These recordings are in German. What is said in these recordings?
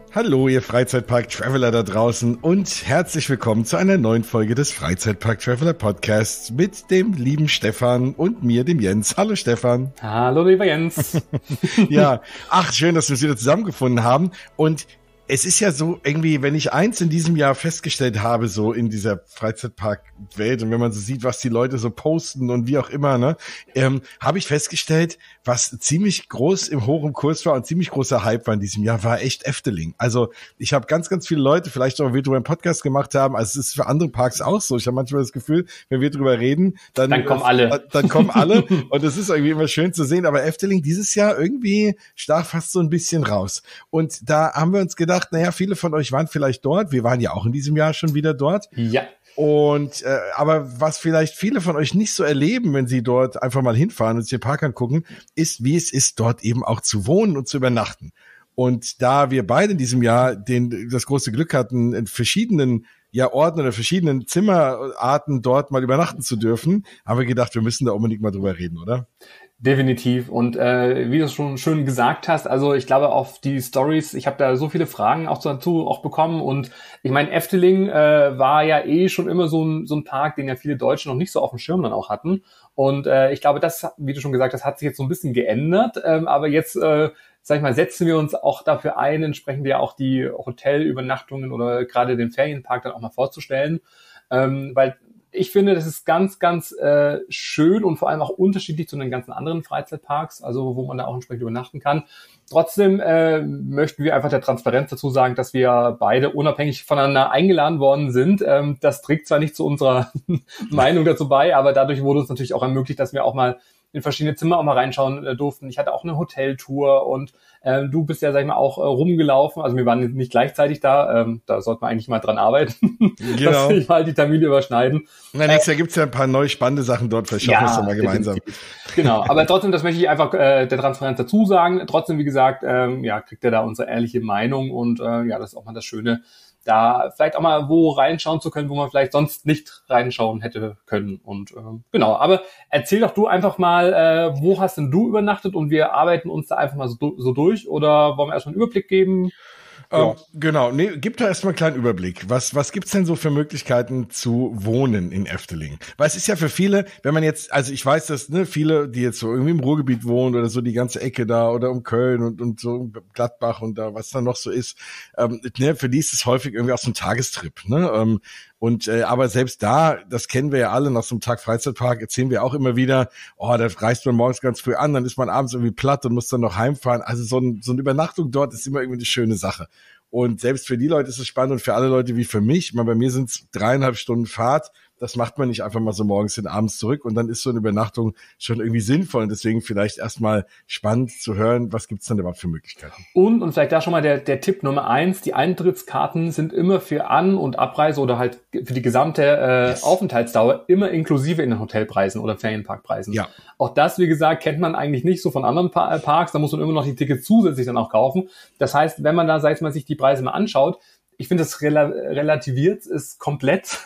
Hallo, ihr Freizeitpark-Traveler da draußen und herzlich willkommen zu einer neuen Folge des Freizeitpark-Traveler Podcasts mit dem lieben Stefan und mir, dem Jens. Hallo Stefan. Hallo lieber Jens. Ja, schön, dass wir uns wieder zusammengefunden haben und es ist ja so irgendwie, wenn ich eins in diesem Jahr festgestellt habe, so in dieser Freizeitpark-Welt und wenn man so sieht, was die Leute so posten und wie auch immer, ne, habe ich festgestellt, was ziemlich groß im hohen Kurs war und ziemlich großer Hype war in diesem Jahr, war echt Efteling. Also ich habe ganz, ganz viele Leute, vielleicht auch, wie wir einen Podcast gemacht haben, also es ist für andere Parks auch so. Ich habe manchmal das Gefühl, wenn wir drüber reden, dann kommen alle. Dann kommen alle und es ist irgendwie immer schön zu sehen, aber Efteling dieses Jahr irgendwie stach fast so ein bisschen raus. Und da haben wir uns gedacht, naja, viele von euch waren vielleicht dort. Wir waren ja auch in diesem Jahr schon wieder dort. Ja. Und aber was vielleicht viele von euch nicht so erleben, wenn sie dort einfach mal hinfahren und sich den Park angucken, ist, wie es ist, dort eben auch zu wohnen und zu übernachten. Und da wir beide in diesem Jahr das große Glück hatten, in verschiedenen Orten oder verschiedenen Zimmerarten dort mal übernachten zu dürfen, haben wir gedacht, wir müssen da unbedingt mal drüber reden, oder? Definitiv. Und wie du es schon schön gesagt hast, also ich glaube auf die Stories, ich habe da so viele Fragen auch dazu auch bekommen und ich meine, Efteling war ja schon immer so ein Park, den ja viele Deutsche noch nicht so auf dem Schirm dann auch hatten. Und ich glaube, das, wie du schon gesagt hast, hat sich jetzt so ein bisschen geändert. Aber jetzt, sag ich mal, setzen wir uns auch dafür ein, entsprechend ja auch die Hotelübernachtungen oder gerade den Ferienpark dann auch mal vorzustellen. Weil ich finde, das ist ganz, ganz schön und vor allem auch unterschiedlich zu den ganzen anderen Freizeitparks, also wo man da auch entsprechend übernachten kann. Trotzdem möchten wir einfach der Transparenz dazu sagen, dass wir beide unabhängig voneinander eingeladen worden sind. Das trägt zwar nicht zu unserer Meinung dazu bei, aber dadurch wurde uns natürlich auch ermöglicht, dass wir auch mal in verschiedene Zimmer auch mal reinschauen durften. Ich hatte auch eine Hoteltour und du bist ja, sag ich mal, auch rumgelaufen. Also wir waren nicht gleichzeitig da. Da sollte man eigentlich mal dran arbeiten, genau, dass wir mal die Termine überschneiden. Na, nächstes Jahr gibt's ja ein paar neue spannende Sachen dort. Vielleicht schaffen wir es doch mal gemeinsam. Genau, aber trotzdem, das möchte ich einfach der Transparenz dazu sagen. Trotzdem, wie gesagt, kriegt ihr da unsere ehrliche Meinung und das ist auch mal das Schöne, da vielleicht auch mal wo reinschauen zu können, wo man vielleicht sonst nicht reinschauen hätte können. Und genau, aber erzähl doch du einfach mal, wo hast denn du übernachtet und wir arbeiten uns da einfach mal so durch oder wollen wir erstmal einen Überblick geben? Ja. Genau, gib da erstmal einen kleinen Überblick. Was gibt's denn so für Möglichkeiten zu wohnen in Efteling? Weil es ist ja für viele, wenn man jetzt, also ich weiß, dass viele, die jetzt so irgendwie im Ruhrgebiet wohnen oder so die ganze Ecke da oder um Köln und so Gladbach und da, was da noch so ist, für die ist es häufig irgendwie auch so ein Tagestrip, ne? Aber selbst da, das kennen wir ja alle, nach so einem Tag Freizeitpark erzählen wir auch immer wieder, da reist man morgens ganz früh an, dann ist man abends irgendwie platt und muss dann noch heimfahren. Also so eine Übernachtung dort ist immer irgendwie eine schöne Sache. Und selbst für die Leute ist es spannend und für alle Leute wie für mich, bei mir sind es 3,5 Stunden Fahrt, das macht man nicht einfach mal so morgens hin, abends zurück und dann ist so eine Übernachtung schon irgendwie sinnvoll und deswegen vielleicht erstmal spannend zu hören, was gibt's dann überhaupt für Möglichkeiten. Und vielleicht da schon mal der Tipp Nummer 1, die Eintrittskarten sind immer für An- und Abreise oder halt für die gesamte Aufenthaltsdauer immer inklusive in den Hotelpreisen oder Ferienparkpreisen. Ja. Auch das, wie gesagt, kennt man eigentlich nicht so von anderen Parks, da muss man immer noch die Tickets zusätzlich dann auch kaufen. Das heißt, wenn man da, sag ich mal, sich die Preise mal anschaut, ich finde, das relativiert ist komplett,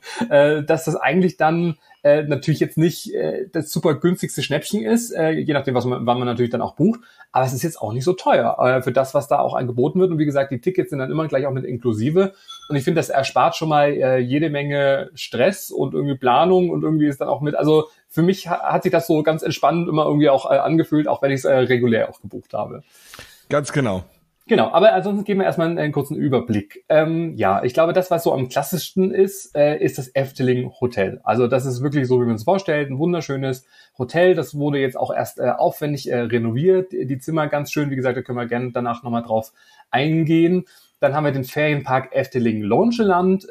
dass das eigentlich dann natürlich jetzt nicht das super günstigste Schnäppchen ist, je nachdem, wann man natürlich dann auch bucht. Aber es ist jetzt auch nicht so teuer für das, was da auch angeboten wird. Und wie gesagt, die Tickets sind dann immer gleich auch mit inklusive. Und ich finde, das erspart schon mal jede Menge Stress und irgendwie Planung und irgendwie ist dann auch mit, also für mich hat sich das so ganz entspannend immer irgendwie auch angefühlt, auch wenn ich es regulär auch gebucht habe. Ganz genau. Genau, aber ansonsten geben wir erstmal einen kurzen Überblick. Ich glaube, das, was so am klassischsten ist das Efteling Hotel. Also das ist wirklich so, wie man es vorstellt, ein wunderschönes Hotel. Das wurde jetzt auch erst aufwendig renoviert. Die Zimmer ganz schön, wie gesagt, da können wir gerne danach nochmal drauf eingehen. Dann haben wir den Ferienpark Efteling Loungeland.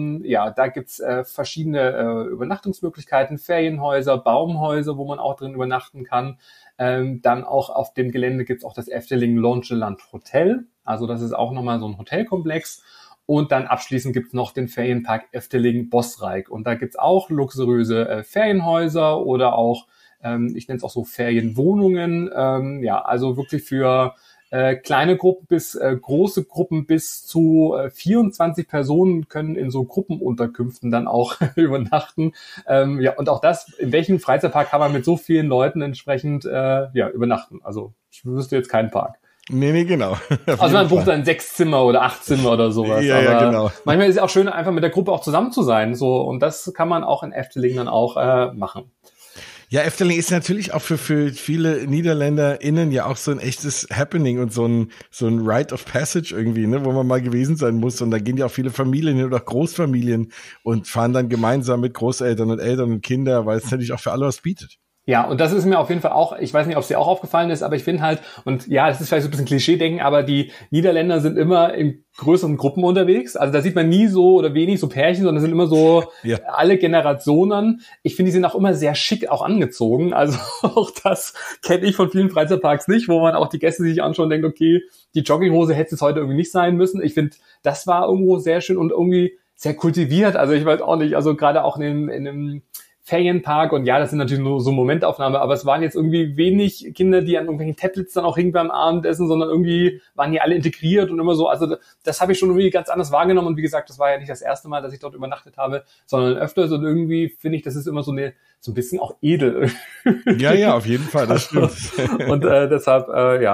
Da gibt's verschiedene Übernachtungsmöglichkeiten, Ferienhäuser, Baumhäuser, wo man auch drin übernachten kann. Dann auch auf dem Gelände gibt's auch das Efteling Loungeland Hotel. Also das ist auch nochmal so ein Hotelkomplex. Und dann abschließend gibt's noch den Ferienpark Efteling Bosrijk. Und da gibt's auch luxuriöse Ferienhäuser oder auch, ich nenne es auch so Ferienwohnungen. Also wirklich für kleine Gruppen bis große Gruppen bis zu 24 Personen können in so Gruppenunterkünften dann auch übernachten. Und auch das, in welchem Freizeitpark kann man mit so vielen Leuten entsprechend übernachten? Also ich wüsste jetzt keinen Park. Nee, genau. Also man bucht dann 6 Zimmer oder 8 Zimmer oder sowas. Ja, aber ja, genau. manchmal ist es auch schön, einfach mit der Gruppe auch zusammen zu sein. So, und das kann man auch in Efteling dann auch machen. Ja, Efteling ist natürlich auch für viele NiederländerInnen ja auch so ein echtes Happening und so ein Rite of Passage irgendwie, ne, wo man mal gewesen sein muss. Und da gehen ja auch viele Familien hin oder auch Großfamilien und fahren dann gemeinsam mit Großeltern und Eltern und Kindern, weil es natürlich auch für alle was bietet. Ja, und das ist mir auf jeden Fall auch, ich weiß nicht, ob es dir auch aufgefallen ist, aber ich finde halt, und ja, das ist vielleicht so ein bisschen Klischee-Denken, aber die Niederländer sind immer in größeren Gruppen unterwegs. Also da sieht man nie so oder wenig so Pärchen, sondern sind immer so Ja. alle Generationen. Ich finde, die sind auch immer sehr schick auch angezogen. Also auch das kenne ich von vielen Freizeitparks nicht, wo man auch die Gäste sich anschauen und denkt, okay, die Jogginghose hätte es heute irgendwie nicht sein müssen. Ich finde, das war irgendwo sehr schön und irgendwie sehr kultiviert. Also ich weiß auch nicht, also gerade auch in einem Ferienpark und ja, das sind natürlich nur so Momentaufnahmen, aber es waren jetzt irgendwie wenig Kinder, die an irgendwelchen Tablets dann auch hingen beim Abendessen, sondern irgendwie waren die alle integriert und immer so, also das habe ich schon irgendwie ganz anders wahrgenommen und wie gesagt, das war ja nicht das erste Mal, dass ich dort übernachtet habe, sondern öfters und irgendwie finde ich, das ist immer so ein bisschen auch edel. Ja, auf jeden Fall, das stimmt. Und deshalb,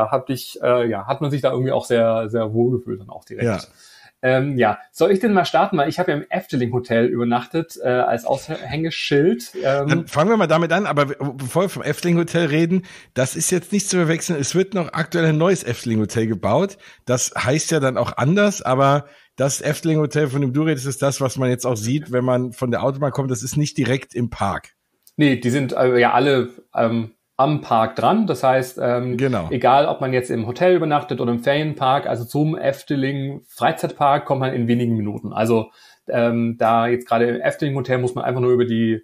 hat man sich da irgendwie auch sehr, sehr wohl gefühlt dann auch direkt. Soll ich denn mal starten? Weil ich habe ja im Efteling Hotel übernachtet als Aushängeschild. Dann fangen wir mal damit an, aber bevor wir vom Efteling Hotel reden, das ist jetzt nicht zu verwechseln. Es wird noch aktuell ein neues Efteling Hotel gebaut. Das heißt ja dann auch anders, aber das Efteling Hotel, von dem du redest, ist das, was man jetzt auch sieht, wenn man von der Autobahn kommt. Das ist nicht direkt im Park. Nee, die sind alle am Park dran. Das heißt, genau. Egal, ob man jetzt im Hotel übernachtet oder im Ferienpark, also zum Efteling Freizeitpark kommt man in wenigen Minuten. Also da jetzt gerade im Efteling Hotel muss man einfach nur über die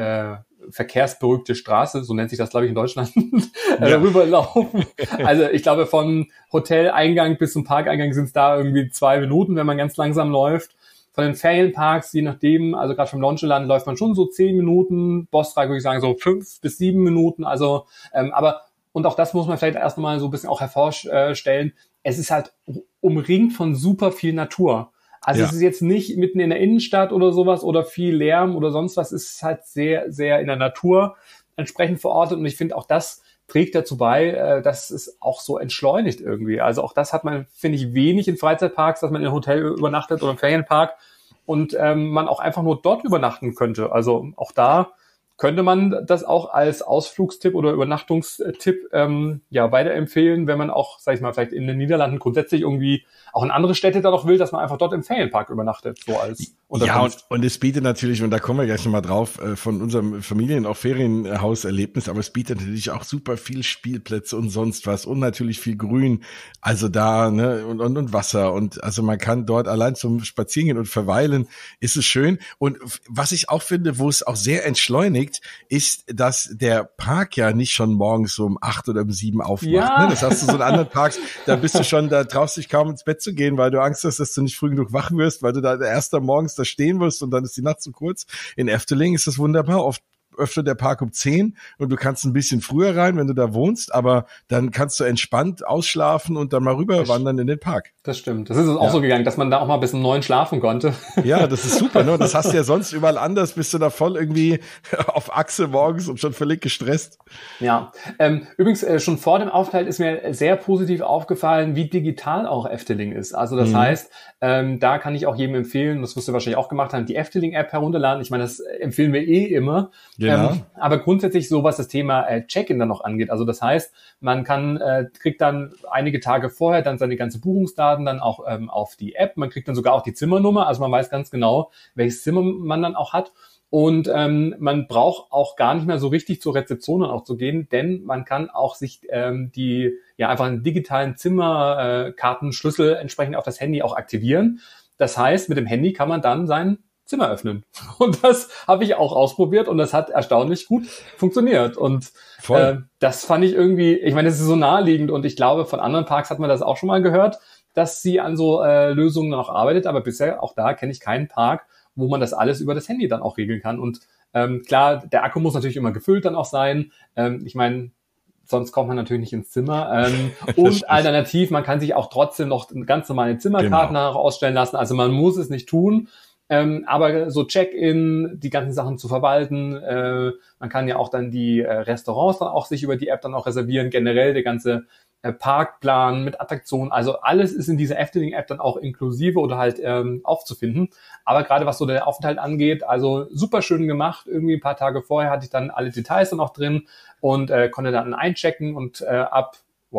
verkehrsberuhigte Straße, so nennt sich das, glaube ich, in Deutschland, rüberlaufen. Also ich glaube, von Hoteleingang bis zum Parkeingang sind es da irgendwie 2 Minuten, wenn man ganz langsam läuft. Von den Ferienparks, je nachdem, also gerade vom Launcherland läuft man schon so 10 Minuten, Bossrag würde ich sagen so 5 bis 7 Minuten, also aber, und auch das muss man vielleicht erst mal so ein bisschen auch hervorstellen, es ist halt umringt von super viel Natur. Also es ist jetzt nicht mitten in der Innenstadt oder sowas oder viel Lärm oder sonst was, es ist halt sehr, sehr in der Natur entsprechend verortet und ich finde auch das trägt dazu bei, dass es auch so entschleunigt irgendwie. Also auch das hat man, finde ich, wenig in Freizeitparks, dass man in einem Hotel übernachtet oder im Ferienpark und man auch einfach nur dort übernachten könnte. Also auch da könnte man das auch als Ausflugstipp oder Übernachtungstipp weiterempfehlen, wenn man auch, sag ich mal, vielleicht in den Niederlanden grundsätzlich irgendwie auch in andere Städte da noch will, dass man einfach dort im Ferienpark übernachtet, so als Unterkunft. Ja, und es bietet natürlich, und da kommen wir gleich nochmal drauf, von unserem Familien- auch Ferienhauserlebnis, aber es bietet natürlich auch super viel Spielplätze und sonst was und natürlich viel Grün, also da, ne, und Wasser und also man kann dort allein zum Spazierengehen und Verweilen, ist es schön. Und was ich auch finde, wo es auch sehr entschleunigt, ist, dass der Park ja nicht schon morgens so um 8 oder um 7 aufmacht. Ja. Ne? Das hast du so in anderen Parks, da bist du schon, da traust dich kaum ins Bett zu gehen, weil du Angst hast, dass du nicht früh genug wach wirst, weil du da erst am morgens da stehen wirst und dann ist die Nacht zu kurz. In Efteling ist das wunderbar. Oft öffnet der Park um 10 und du kannst ein bisschen früher rein, wenn du da wohnst, aber dann kannst du entspannt ausschlafen und dann mal rüber wandern in den Park. Das stimmt. Das ist uns auch so gegangen, dass man da auch mal bis um 9 schlafen konnte. Ja, das ist super, ne? Das hast du ja sonst überall anders, bist du da voll irgendwie auf Achse morgens und schon völlig gestresst. Ja, übrigens schon vor dem Aufenthalt ist mir sehr positiv aufgefallen, wie digital auch Efteling ist. Also das heißt, da kann ich auch jedem empfehlen, das wirst du wahrscheinlich auch gemacht haben, die Efteling-App herunterladen. Ich meine, das empfehlen wir immer. Genau. Aber grundsätzlich so, was das Thema Check-in dann noch angeht. Also das heißt, man kriegt dann einige Tage vorher dann seine ganze Buchungsdaten dann auch auf die App. Man kriegt dann sogar auch die Zimmernummer. Also man weiß ganz genau, welches Zimmer man dann auch hat. Und man braucht auch gar nicht mehr so richtig zur Rezeption dann auch zu gehen, denn man kann auch sich einfach einen digitalen Zimmerkartenschlüssel entsprechend auf das Handy auch aktivieren. Das heißt, mit dem Handy kann man dann sein Zimmer öffnen. Und das habe ich auch ausprobiert und das hat erstaunlich gut funktioniert. Und das fand ich irgendwie, ich meine, das ist so naheliegend und ich glaube, von anderen Parks hat man das auch schon mal gehört, dass sie an so Lösungen noch arbeitet, aber bisher auch da kenne ich keinen Park, wo man das alles über das Handy dann auch regeln kann. Und klar, der Akku muss natürlich immer gefüllt dann auch sein. Ich meine, sonst kommt man natürlich nicht ins Zimmer. Und alternativ, man kann sich auch trotzdem noch ganz normale Zimmerkarten ausstellen lassen. Also man muss es nicht tun. Aber so Check-in, die ganzen Sachen zu verwalten, man kann ja auch dann die Restaurants dann auch sich über die App dann auch reservieren. Generell der ganze Parkplan, mit Attraktionen. Also alles ist in dieser Efteling-App dann auch inklusive oder halt aufzufinden. Aber gerade was so der Aufenthalt angeht, also super schön gemacht. Irgendwie ein paar Tage vorher hatte ich dann alle Details dann auch drin und konnte dann einchecken und ab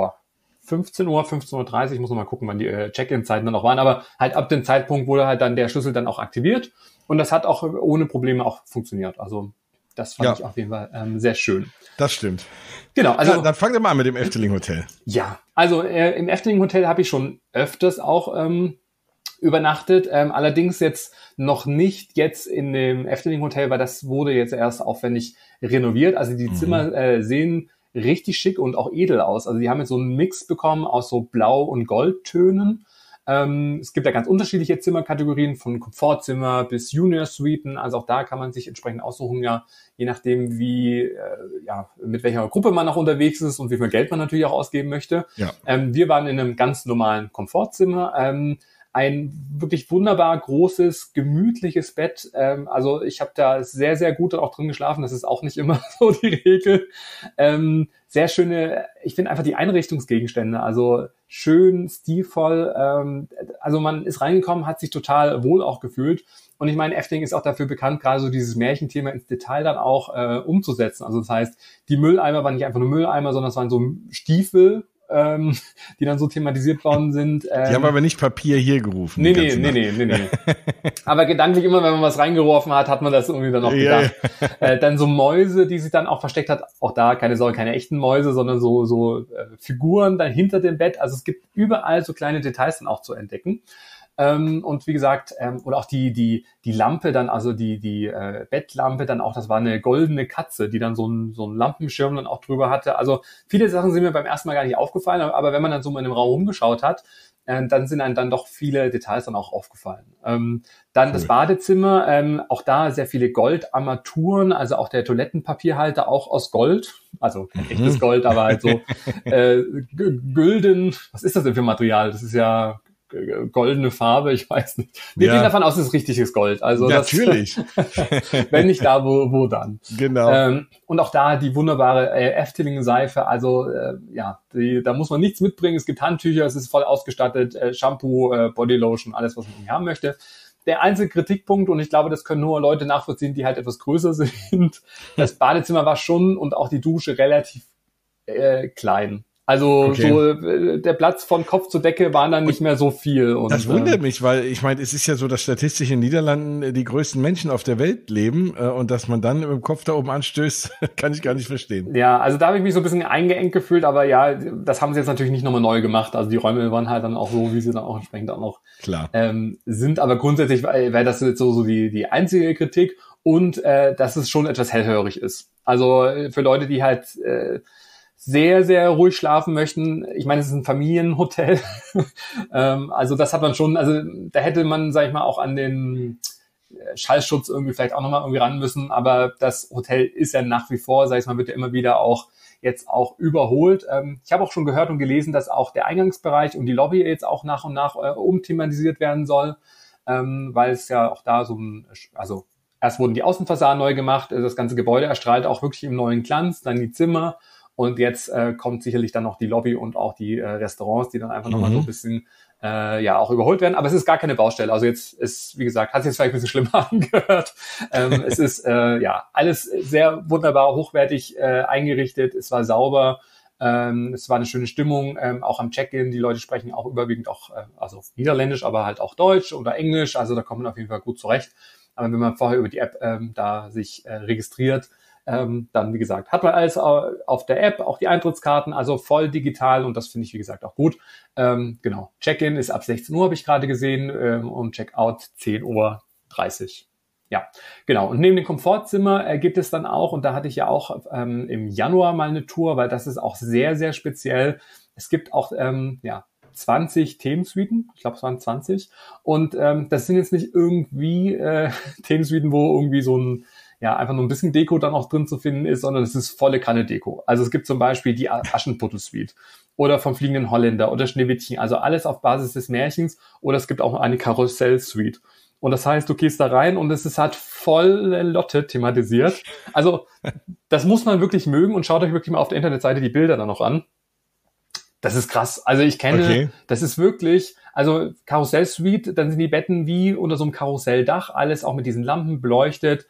15 Uhr, 15:30 Uhr, ich muss noch mal gucken, wann die Check-in-Zeiten dann auch waren, aber halt ab dem Zeitpunkt wurde halt dann der Schlüssel dann auch aktiviert und das hat auch ohne Probleme auch funktioniert. Also das fand ich auf jeden Fall sehr schön. Das stimmt. Genau, also dann fang doch mal an mit dem Efteling Hotel. Ja, also im Efteling Hotel habe ich schon öfters auch übernachtet, allerdings jetzt noch nicht jetzt in dem Efteling Hotel, weil das wurde jetzt erst aufwendig renoviert. Also die Zimmer sehen richtig schick und auch edel aus. Also die haben jetzt so einen Mix bekommen aus so Blau- und Goldtönen. Es gibt ja ganz unterschiedliche Zimmerkategorien, von Komfortzimmer bis Junior-Suiten. Also auch da kann man sich entsprechend aussuchen, ja, je nachdem wie, mit welcher Gruppe man auch unterwegs ist und wie viel Geld man natürlich auch ausgeben möchte. Ja. Wir waren in einem ganz normalen Komfortzimmer. Ein wirklich wunderbar großes, gemütliches Bett. Also ich habe da sehr, sehr gut auch drin geschlafen. Das ist auch nicht immer so die Regel. Sehr schöne, ich finde einfach die Einrichtungsgegenstände, also schön, stilvoll. Also man ist reingekommen, hat sich total wohl auch gefühlt. Und ich meine, Efteling ist auch dafür bekannt, gerade so dieses Märchenthema ins Detail dann auch umzusetzen. Also das heißt, die Mülleimer waren nicht einfach nur Mülleimer, sondern es waren so Stiefel, die dann so thematisiert worden sind. Die haben aber nicht Papier hier gerufen. Nee. Aber gedanklich immer, wenn man was reingeworfen hat man das irgendwie dann auch gedacht. Ja. Dann so Mäuse, die sich dann auch versteckt hat. Auch da, keine Sorge, keine echten Mäuse, sondern so Figuren dann hinter dem Bett. Also es gibt überall so kleine Details dann auch zu entdecken. Und wie gesagt, oder auch die Lampe dann, also die Bettlampe dann auch, das war eine goldene Katze, die dann so ein Lampenschirm dann auch drüber hatte. Also viele Sachen sind mir beim ersten Mal gar nicht aufgefallen, aber wenn man dann so mal in dem Raum rumgeschaut hat, dann sind einem dann doch viele Details dann auch aufgefallen. Dann cool. Das Badezimmer, auch da sehr viele Goldarmaturen, also auch der Toilettenpapierhalter auch aus Gold, also kein echtes Gold, aber halt so gülden, was ist das denn für Material? Das ist ja goldene Farbe, ich weiß nicht. Wir gehen davon aus, es ist richtiges Gold. Also natürlich. Wenn nicht da, wo dann? Genau. Und auch da die wunderbare Efteling-Seife. Also da muss man nichts mitbringen. Es gibt Handtücher, es ist voll ausgestattet, Shampoo, Bodylotion, alles, was man haben möchte. Der einzige Kritikpunkt, und ich glaube, das können nur Leute nachvollziehen, die halt etwas größer sind, das Badezimmer war schon und auch die Dusche relativ klein. Also so der Platz von Kopf zu Decke war dann nicht mehr so viel. Und, das wundert mich, weil ich meine, es ist ja so, dass statistisch in den Niederlanden die größten Menschen auf der Welt leben und dass man dann mit dem Kopf da oben anstößt, kann ich gar nicht verstehen. Ja, also da habe ich mich so ein bisschen eingeengt gefühlt, aber ja, das haben sie jetzt natürlich nicht nochmal neu gemacht. Also die Räume waren halt dann auch so, wie sie dann auch entsprechend auch noch sind. Aber grundsätzlich wäre das jetzt so die einzige Kritik und dass es schon etwas hellhörig ist. Also für Leute, die halt sehr, sehr ruhig schlafen möchten. Ich meine, es ist ein Familienhotel. Also das hat man schon, also da hätte man, sag ich mal, auch an den Schallschutz irgendwie vielleicht auch nochmal irgendwie ran müssen. Aber das Hotel ist ja nach wie vor, sag ich mal, wird ja immer wieder auch jetzt auch überholt. Ich habe auch schon gehört und gelesen, dass auch der Eingangsbereich und die Lobby jetzt auch nach und nach umthematisiert werden soll, weil es ja auch da also erst wurden die Außenfassaden neu gemacht, das ganze Gebäude erstrahlt auch wirklich im neuen Glanz, dann die Zimmer. Und jetzt kommt sicherlich dann noch die Lobby und auch die Restaurants, die dann einfach nochmal so ein bisschen auch überholt werden. Aber es ist gar keine Baustelle. Also jetzt ist, wie gesagt, hat sich jetzt vielleicht ein bisschen schlimmer angehört. Es ist alles sehr wunderbar, hochwertig eingerichtet. Es war sauber. Es war eine schöne Stimmung, auch am Check-in. Die Leute sprechen auch überwiegend auch also Niederländisch, aber halt auch Deutsch oder Englisch. Also da kommt man auf jeden Fall gut zurecht. Aber wenn man vorher über die App da sich registriert, dann, wie gesagt, hat man alles auf der App, auch die Eintrittskarten, also voll digital und das finde ich, wie gesagt, auch gut. Genau, Check-in ist ab 16 Uhr, habe ich gerade gesehen, und Check-out 10:30 Uhr. Ja, genau. Und neben dem Komfortzimmer gibt es dann auch, und da hatte ich ja auch im Januar mal eine Tour, weil das ist auch sehr, sehr speziell. Es gibt auch 20 Themensuiten, ich glaube es waren 20, und das sind jetzt nicht irgendwie Themensuiten, wo irgendwie so ein einfach nur ein bisschen Deko dann auch drin zu finden ist, sondern es ist volle Kanne Deko. Also es gibt zum Beispiel die Aschenputtel-Suite oder vom Fliegenden Holländer oder Schneewittchen, also alles auf Basis des Märchens, oder es gibt auch eine Karussell-Suite. Und das heißt, du gehst da rein und es ist halt volle Lotte thematisiert. Also das muss man wirklich mögen und schaut euch wirklich mal auf der Internetseite die Bilder dann noch an. Das ist krass. Also ich kenne, Das ist wirklich, also Karussell-Suite, dann sind die Betten wie unter so einem Karusselldach, alles auch mit diesen Lampen beleuchtet.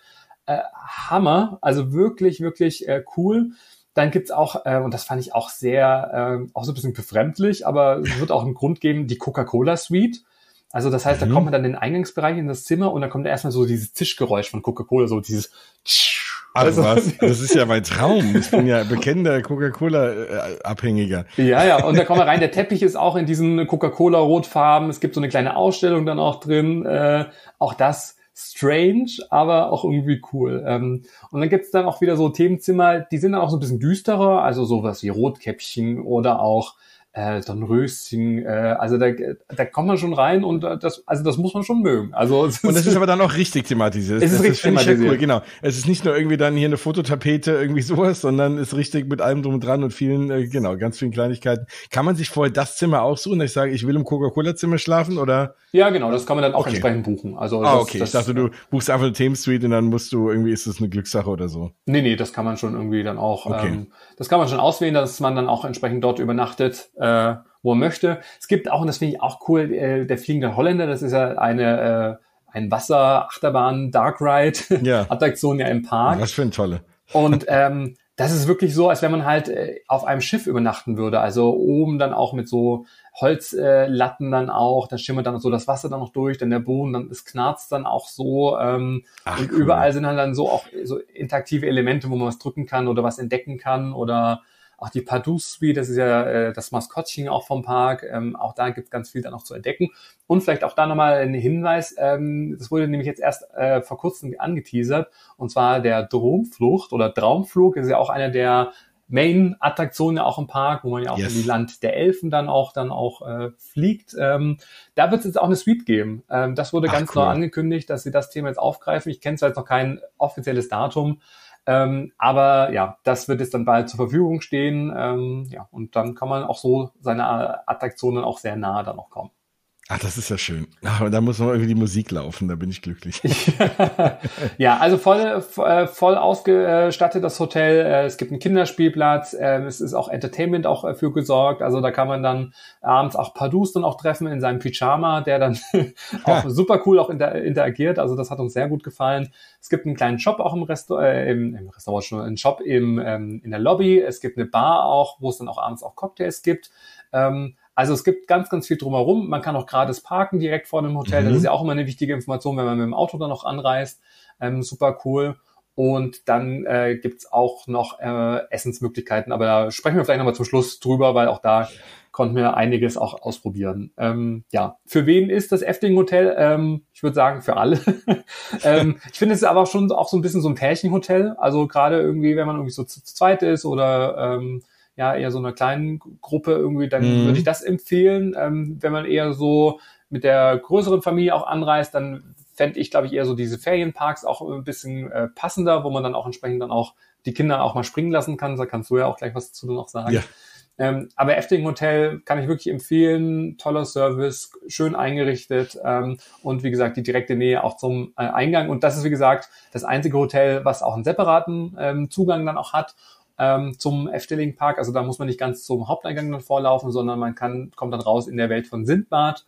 Hammer, also wirklich, wirklich cool. Dann gibt's auch, und das fand ich auch sehr, auch so ein bisschen befremdlich, aber es wird auch einen Grund geben, die Coca-Cola-Suite. Also das heißt, da kommt man dann in den Eingangsbereich in das Zimmer und dann kommt da erstmal so dieses Tischgeräusch von Coca-Cola, so dieses Ach was, das ist ja mein Traum. Ich bin ja bekennender Coca-Cola-Abhängiger. Ja, und da kommen wir rein. Der Teppich ist auch in diesen Coca-Cola-Rotfarben. Es gibt so eine kleine Ausstellung dann auch drin. Auch das strange, aber auch irgendwie cool. Und dann gibt's dann auch wieder so Themenzimmer, die sind dann auch so ein bisschen düsterer, also sowas wie Rotkäppchen oder auch Dornröschen, also da kommt man schon rein und das muss man schon mögen. Also und das ist aber dann auch richtig thematisiert. Es ist richtig thematisiert. Ja cool, genau. Es ist nicht nur irgendwie dann hier eine Fototapete, irgendwie sowas, sondern ist richtig mit allem drum und dran und vielen, ganz vielen Kleinigkeiten. Kann man sich vorher das Zimmer aussuchen, dass ich sage, ich will im Coca-Cola-Zimmer schlafen, oder? Ja, genau, das kann man dann auch entsprechend buchen. Also ich dachte, du buchst einfach eine Themensuite und dann musst du irgendwie, ist das eine Glückssache oder so? Nee, das kann man schon irgendwie dann auch, das kann man schon auswählen, dass man dann auch entsprechend dort übernattet, wo man möchte. Es gibt auch, und das finde ich auch cool, der Fliegende Holländer, das ist ja ein Wasser-Achterbahn Dark Ride Attraktion ja im Park. Was für ein tolle. Und das ist wirklich so, als wenn man halt auf einem Schiff übernachten würde. Also oben dann auch mit so Holzlatten dann auch, da schimmert dann so das Wasser dann noch durch, dann der Boden, dann es knarzt dann auch so. Und cool. Überall sind dann so auch so interaktive Elemente, wo man was drücken kann oder was entdecken kann oder auch die Pardoux-Suite, das ist ja das Maskottchen auch vom Park. Auch da gibt es ganz viel dann noch zu entdecken. Und vielleicht auch da nochmal ein Hinweis, das wurde nämlich jetzt erst vor kurzem angeteasert, und zwar der Traumflug, das ist ja auch eine der Main-Attraktionen ja auch im Park, wo man ja auch in die Land der Elfen dann auch fliegt. Da wird es jetzt auch eine Suite geben. Das wurde ganz neu angekündigt, dass sie das Thema jetzt aufgreifen. Ich kenne zwar jetzt noch kein offizielles Datum, aber ja, das wird jetzt dann bald zur Verfügung stehen. Und dann kann man auch so seine Attraktionen auch sehr nah dann noch kommen. Ach, das ist ja schön. Ach, und da muss noch irgendwie die Musik laufen, da bin ich glücklich. Ja, also voll ausgestattet das Hotel. Es gibt einen Kinderspielplatz. Es ist auch Entertainment auch für gesorgt. Also da kann man dann abends auch Pardoux dann auch treffen in seinem Pyjama, der dann auch super cool auch interagiert. Also das hat uns sehr gut gefallen. Es gibt einen kleinen Shop auch im Restaurant schon, einen Shop in der Lobby. Es gibt eine Bar auch, wo es dann auch abends auch Cocktails gibt. Also es gibt ganz, ganz viel drumherum. Man kann auch gratis parken direkt vor dem Hotel. Das ist ja auch immer eine wichtige Information, wenn man mit dem Auto dann noch anreist. Super cool. Und dann gibt's auch noch Essensmöglichkeiten. Aber da sprechen wir vielleicht nochmal zum Schluss drüber, weil auch da konnten wir einiges auch ausprobieren. Für wen ist das Efteling Hotel? Ich würde sagen, für alle. Ich finde, es ist aber schon auch so ein bisschen so ein Pärchenhotel. Also gerade irgendwie, wenn man irgendwie so zu zweit ist oder eher so einer kleinen Gruppe irgendwie, dann würde ich das empfehlen. Wenn man eher so mit der größeren Familie auch anreist, dann fände ich, glaube ich, eher so diese Ferienparks auch ein bisschen passender, wo man dann auch entsprechend dann auch die Kinder auch mal springen lassen kann. Da kannst du ja auch gleich was dazu noch sagen. Ja. Aber Efteling Hotel kann ich wirklich empfehlen. Toller Service, schön eingerichtet und wie gesagt, die direkte Nähe auch zum Eingang. Und das ist, wie gesagt, das einzige Hotel, was auch einen separaten Zugang dann auch hat zum Efteling Park. Also da muss man nicht ganz zum Haupteingang dann vorlaufen, sondern man kommt dann raus in der Welt von Sindbad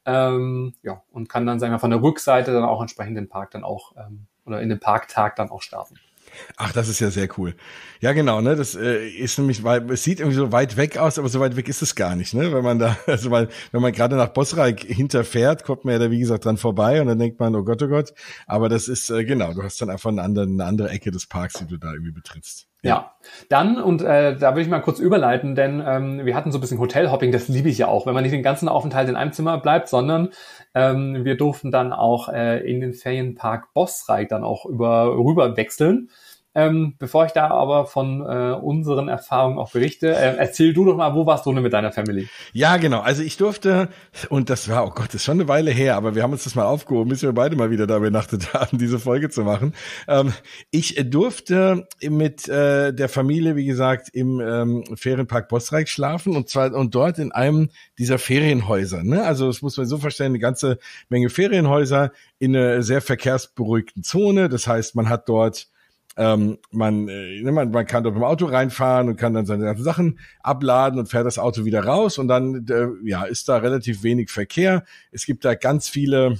und kann dann, sagen wir, von der Rückseite dann auch entsprechend den Park dann auch oder in den Parktag dann auch starten. Ach, das ist ja sehr cool. Ja, genau, ne, das ist nämlich, weil es sieht irgendwie so weit weg aus, aber so weit weg ist es gar nicht, ne, wenn man da, also weil, wenn man gerade nach Bosrijk hinterfährt, kommt man ja da, wie gesagt, dran vorbei und dann denkt man, oh Gott, aber das ist, du hast dann einfach eine andere Ecke des Parks, die du da irgendwie betrittst. Ja, dann, und da will ich mal kurz überleiten, denn wir hatten so ein bisschen Hotelhopping, das liebe ich ja auch, wenn man nicht den ganzen Aufenthalt in einem Zimmer bleibt, sondern wir durften dann auch in den Ferienpark Bosrijk dann auch rüber wechseln. Bevor ich da aber von unseren Erfahrungen auch berichte, erzähl du doch mal, wo warst du denn mit deiner Family? Ja, genau. Also ich durfte, und das war, oh Gott, das ist schon eine Weile her, aber wir haben uns das mal aufgehoben, bis wir beide mal wieder da übernachtet haben, diese Folge zu machen. Ich durfte mit der Familie, wie gesagt, im Ferienpark Bosrijk schlafen und dort in einem dieser Ferienhäuser. Ne? Also das muss man so verstehen, eine ganze Menge Ferienhäuser in einer sehr verkehrsberuhigten Zone. Das heißt, man hat dort Man kann dort mit dem Auto reinfahren und kann dann seine ganzen Sachen abladen und fährt das Auto wieder raus und dann ist da relativ wenig Verkehr. Es gibt da ganz viele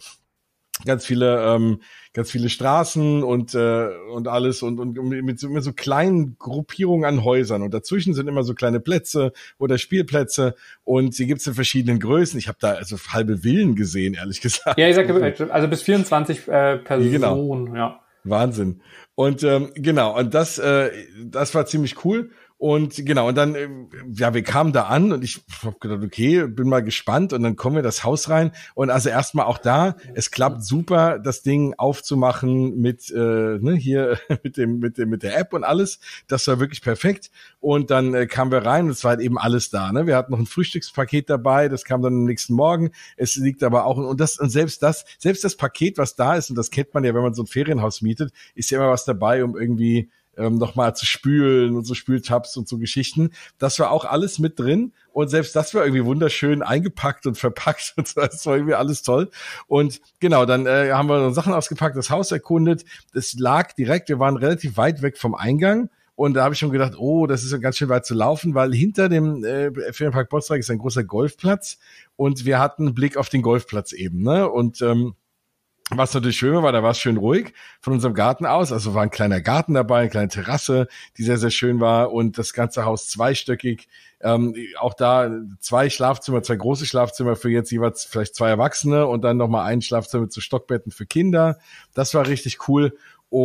Straßen und alles und mit so kleinen Gruppierungen an Häusern und dazwischen sind immer so kleine Plätze oder Spielplätze und sie gibt's in verschiedenen Größen. Ich habe da also halbe Villen gesehen, ehrlich gesagt. Ja, ich sag, also bis 24 Personen, genau. Ja. Wahnsinn. Und und das war ziemlich cool. Und genau, und dann, wir kamen da an und ich habe gedacht, okay, bin mal gespannt und dann kommen wir das Haus rein und also erstmal auch da, es klappt super, das Ding aufzumachen mit hier mit der App und alles, das war wirklich perfekt und dann kamen wir rein und es war halt eben alles da, ne? Wir hatten noch ein Frühstückspaket dabei, das kam dann am nächsten Morgen, es liegt aber auch und selbst das Paket, was da ist und das kennt man ja, wenn man so ein Ferienhaus mietet, ist ja immer was dabei, um irgendwie nochmal zu spülen und so Spültabs und so Geschichten. Das war auch alles mit drin und selbst das war irgendwie wunderschön eingepackt und verpackt und so. Das war irgendwie alles toll. Und genau, dann haben wir Sachen ausgepackt, das Haus erkundet. Das lag direkt, wir waren relativ weit weg vom Eingang. Und da habe ich schon gedacht, oh, das ist ja ganz schön weit zu laufen, weil hinter dem Ferienpark Bottrag ist ein großer Golfplatz und wir hatten einen Blick auf den Golfplatz eben, ne? Und was natürlich schön war, da war es schön ruhig von unserem Garten aus. Also war ein kleiner Garten dabei, eine kleine Terrasse, die sehr, sehr schön war und das ganze Haus zweistöckig. Auch da 2 Schlafzimmer, 2 große Schlafzimmer für jetzt jeweils vielleicht 2 Erwachsene und dann nochmal ein Schlafzimmer zu Stockbetten für Kinder. Das war richtig cool.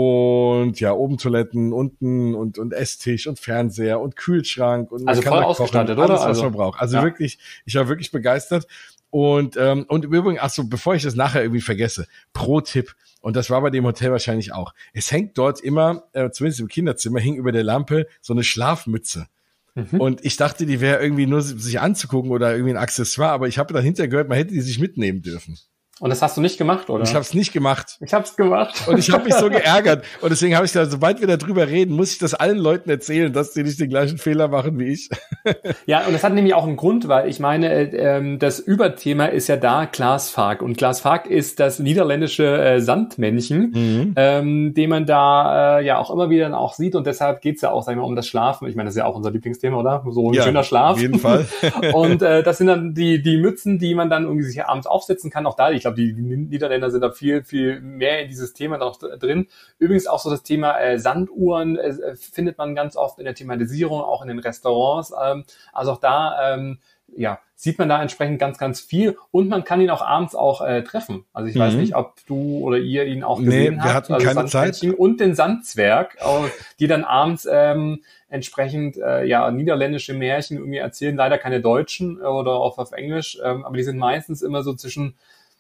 Und ja, oben Toiletten, unten und Esstisch und Fernseher und Kühlschrank. Und also voll ausgestattet, alles, oder? Was man braucht. Also wirklich, ich war wirklich begeistert. Und im Übrigen, bevor ich das nachher irgendwie vergesse, Pro-Tipp, und das war bei dem Hotel wahrscheinlich auch, es hängt dort immer, zumindest im Kinderzimmer, hing über der Lampe so eine Schlafmütze. Und ich dachte, die wäre irgendwie nur sich anzugucken oder irgendwie ein Accessoire, aber ich habe dahinter gehört, man hätte die sich mitnehmen dürfen. Und das hast du nicht gemacht, oder? Ich habe es nicht gemacht. Ich habe es gemacht. Und ich habe mich so geärgert. Und deswegen habe ich gesagt, sobald wir darüber reden, muss ich das allen Leuten erzählen, dass die nicht den gleichen Fehler machen wie ich. Ja, und das hat nämlich auch einen Grund, weil ich meine, das Überthema ist ja da Glasfag. Und Glasfag ist das niederländische Sandmännchen, den man da ja auch immer wieder auch sieht. Und deshalb geht's ja auch, sagen wir mal, um das Schlafen. Ich meine, das ist ja auch unser Lieblingsthema, oder? So ein schöner Schlaf. Auf jeden Fall. Und das sind dann die Mützen, die man dann irgendwie sich abends aufsetzen kann. Auch da, ich glaube, die Niederländer sind da viel, viel mehr in dieses Thema noch drin. Übrigens auch so das Thema Sanduhren findet man ganz oft in der Thematisierung, auch in den Restaurants. Also auch da sieht man da entsprechend ganz, ganz viel. Und man kann ihn auch abends auch treffen. Also ich weiß nicht, ob du oder ihr ihn auch gesehen habt. Wir hatten keine Zeit. Und den Sandzwerg, die dann abends entsprechend niederländische Märchen irgendwie erzählen. Leider keine deutschen oder auch auf Englisch. Aber die sind meistens immer so zwischen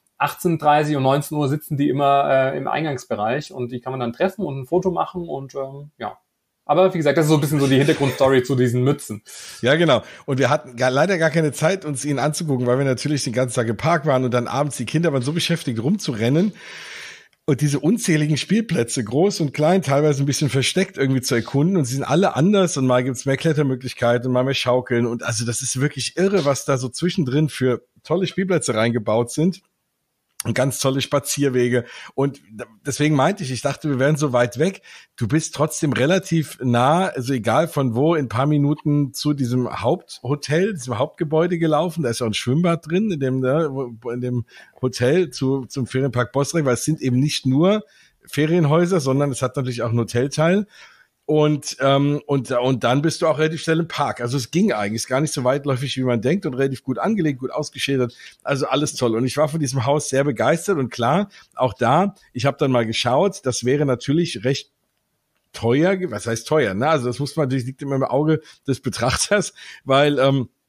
18:30 und 19 Uhr sitzen die immer im Eingangsbereich und die kann man dann treffen und ein Foto machen und Aber wie gesagt, das ist so ein bisschen so die Hintergrundstory zu diesen Mützen. Ja, genau. Und wir hatten leider gar keine Zeit, uns ihn anzugucken, weil wir natürlich den ganzen Tag im Park waren und dann abends die Kinder waren so beschäftigt, rumzurennen und diese unzähligen Spielplätze, groß und klein, teilweise ein bisschen versteckt irgendwie zu erkunden und sie sind alle anders und mal gibt's mehr Klettermöglichkeiten und mal mehr Schaukeln und also das ist wirklich irre, was da so zwischendrin für tolle Spielplätze reingebaut sind. Und ganz tolle Spazierwege. Und deswegen meinte ich dachte, wir wären so weit weg. Du bist trotzdem relativ nah, also egal von wo, in ein paar Minuten zu diesem Haupthotel, diesem Hauptgebäude gelaufen. Da ist auch ein Schwimmbad drin, in dem Hotel zum Ferienpark Bottrag, weil es sind eben nicht nur Ferienhäuser, sondern es hat natürlich auch einen Hotelteil. Und dann bist du auch relativ schnell im Park. Also es ging eigentlich gar nicht so weitläufig, wie man denkt und relativ gut angelegt, gut ausgeschildert. Also alles toll. Und ich war von diesem Haus sehr begeistert und klar, auch da, ich habe dann mal geschaut, das wäre natürlich recht teuer. Was heißt teuer? Ne? Also das muss man natürlich, liegt immer im Auge des Betrachters, weil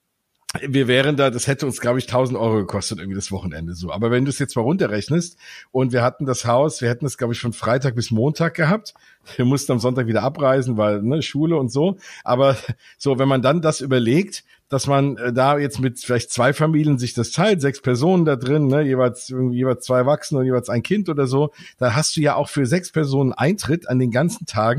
wir wären da, das hätte uns, glaube ich, 1.000 Euro gekostet, irgendwie das Wochenende so. Aber wenn du es jetzt mal runterrechnest und wir hätten das, glaube ich, von Freitag bis Montag gehabt. Wir mussten am Sonntag wieder abreisen, weil Schule und so. Aber so, wenn man dann das überlegt, dass man da jetzt mit vielleicht 2 Familien sich das teilt, 6 Personen da drin, jeweils 2 Erwachsene und jeweils ein Kind oder so, da hast du ja auch für 6 Personen Eintritt an den ganzen Tagen.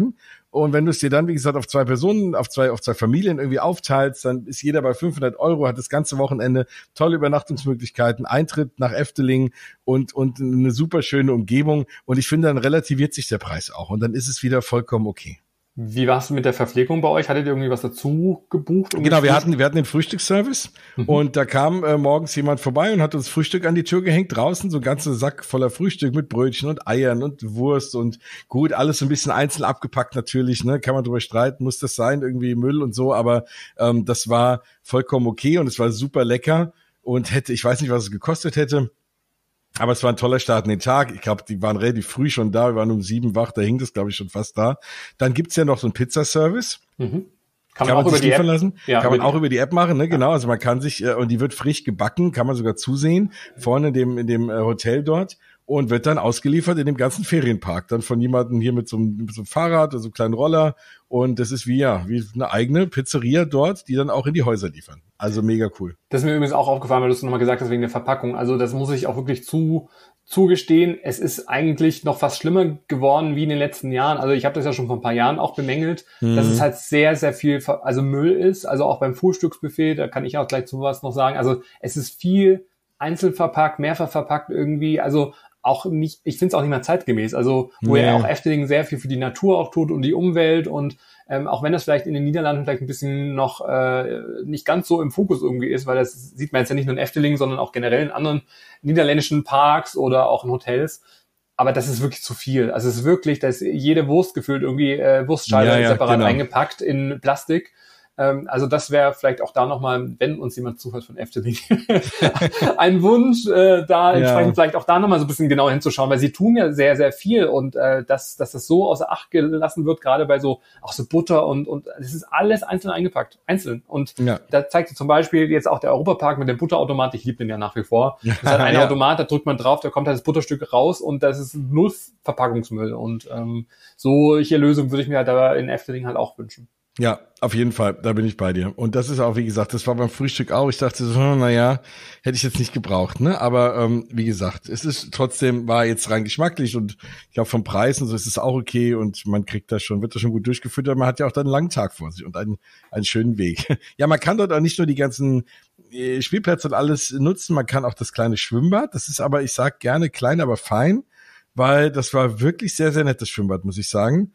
Und wenn du es dir dann, wie gesagt, auf 2 Personen, auf zwei Familien irgendwie aufteilst, dann ist jeder bei 500 €, hat das ganze Wochenende tolle Übernachtungsmöglichkeiten, Eintritt nach Efteling und eine super schöne Umgebung. Und ich finde, dann relativiert sich der Preis auch. Und dann ist es wieder vollkommen okay. Wie war es mit der Verpflegung bei euch? Hattet ihr irgendwie was dazu gebucht? Genau, wir hatten den Frühstücksservice und da kam morgens jemand vorbei und hat uns Frühstück an die Tür gehängt, draußen so ein ganzer Sack voller Frühstück mit Brötchen und Eiern und Wurst und gut, alles so ein bisschen einzeln abgepackt natürlich, ne, kann man drüber streiten, muss das sein, irgendwie Müll und so, aber das war vollkommen okay und es war super lecker und ich weiß nicht, was es gekostet hätte. Aber es war ein toller Start in den Tag. Ich glaube, die waren relativ früh schon da. Wir waren um 7 wach, da hing das, glaube ich, schon fast da. Dann gibt's ja noch so einen Pizzaservice. Mhm. Kann man auch sich über die liefern App lassen? Ja, kann man auch über die App machen, ne? Genau. Also man kann sich, und die wird frisch gebacken, kann man sogar zusehen, vorne in dem Hotel dort. Und wird dann ausgeliefert in dem ganzen Ferienpark. Dann von jemandem hier mit so einem Fahrrad oder so einem kleinen Roller. Und das ist wie eine eigene Pizzeria dort, die dann auch in die Häuser liefern. Also mega cool. Das ist mir übrigens auch aufgefallen, weil du es nochmal gesagt hast, wegen der Verpackung. Also das muss ich auch wirklich zugestehen. Es ist eigentlich noch fast schlimmer geworden wie in den letzten Jahren. Also ich habe das ja schon vor ein paar Jahren auch bemängelt, dass es halt sehr, sehr viel Müll ist. Also auch beim Frühstücksbuffet, da kann ich auch gleich zu was noch sagen. Also es ist viel einzeln verpackt, mehrfach verpackt irgendwie. Also auch nicht, ich finde es auch nicht mehr zeitgemäß. Also wo ja auch Efteling sehr viel für die Natur auch tut und die Umwelt und auch wenn das vielleicht in den Niederlanden vielleicht ein bisschen noch nicht ganz so im Fokus irgendwie ist, weil das sieht man jetzt ja nicht nur in Efteling, sondern auch generell in anderen niederländischen Parks oder auch in Hotels. Aber das ist wirklich zu viel. Also es ist wirklich, da ist jede Wurst gefühlt irgendwie Wurstscheibe separat eingepackt in Plastik. Also das wäre vielleicht auch da nochmal, wenn uns jemand zuhört von Efteling, ein Wunsch, da entsprechend vielleicht auch da nochmal so ein bisschen genauer hinzuschauen, weil sie tun ja sehr, sehr viel und dass das so außer Acht gelassen wird, gerade bei so Butter und das ist alles einzeln eingepackt, einzeln. Und da zeigt zum Beispiel jetzt auch der Europapark mit dem Butterautomat, ich liebe den ja nach wie vor. Das ist halt ein Automat, da drückt man drauf, da kommt halt das Butterstück raus und das ist 0 Verpackungsmüll und solche Lösungen würde ich mir halt da in Efteling halt auch wünschen. Ja, auf jeden Fall, da bin ich bei dir. Und das ist auch, wie gesagt, das war beim Frühstück auch. Ich dachte so, hätte ich jetzt nicht gebraucht, ne? Aber wie gesagt, es ist trotzdem, war jetzt rein geschmacklich und ich glaube vom Preis und so ist es auch okay und man wird das schon gut durchgeführt, aber man hat ja auch dann einen langen Tag vor sich und einen schönen Weg. Ja, man kann dort auch nicht nur die ganzen Spielplätze und alles nutzen, man kann auch das kleine Schwimmbad. Das ist aber, ich sag gerne klein, aber fein, weil das war wirklich sehr, sehr nettes Schwimmbad, muss ich sagen.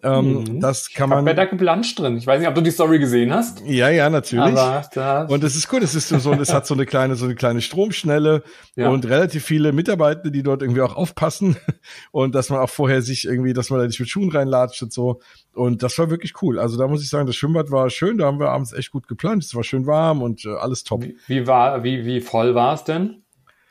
Das kann man. Ich habe da geplanscht drin. Ich weiß nicht, ob du die Story gesehen hast. Ja, natürlich. Aber und es ist gut. Es hat so eine kleine Stromschnelle und relativ viele Mitarbeiter, die dort irgendwie auch aufpassen und dass man auch vorher dass man da nicht mit Schuhen reinlatscht und so. Und das war wirklich cool. Also da muss ich sagen, das Schwimmbad war schön. Da haben wir abends echt gut geplanscht. Es war schön warm und alles top. Wie voll war es denn?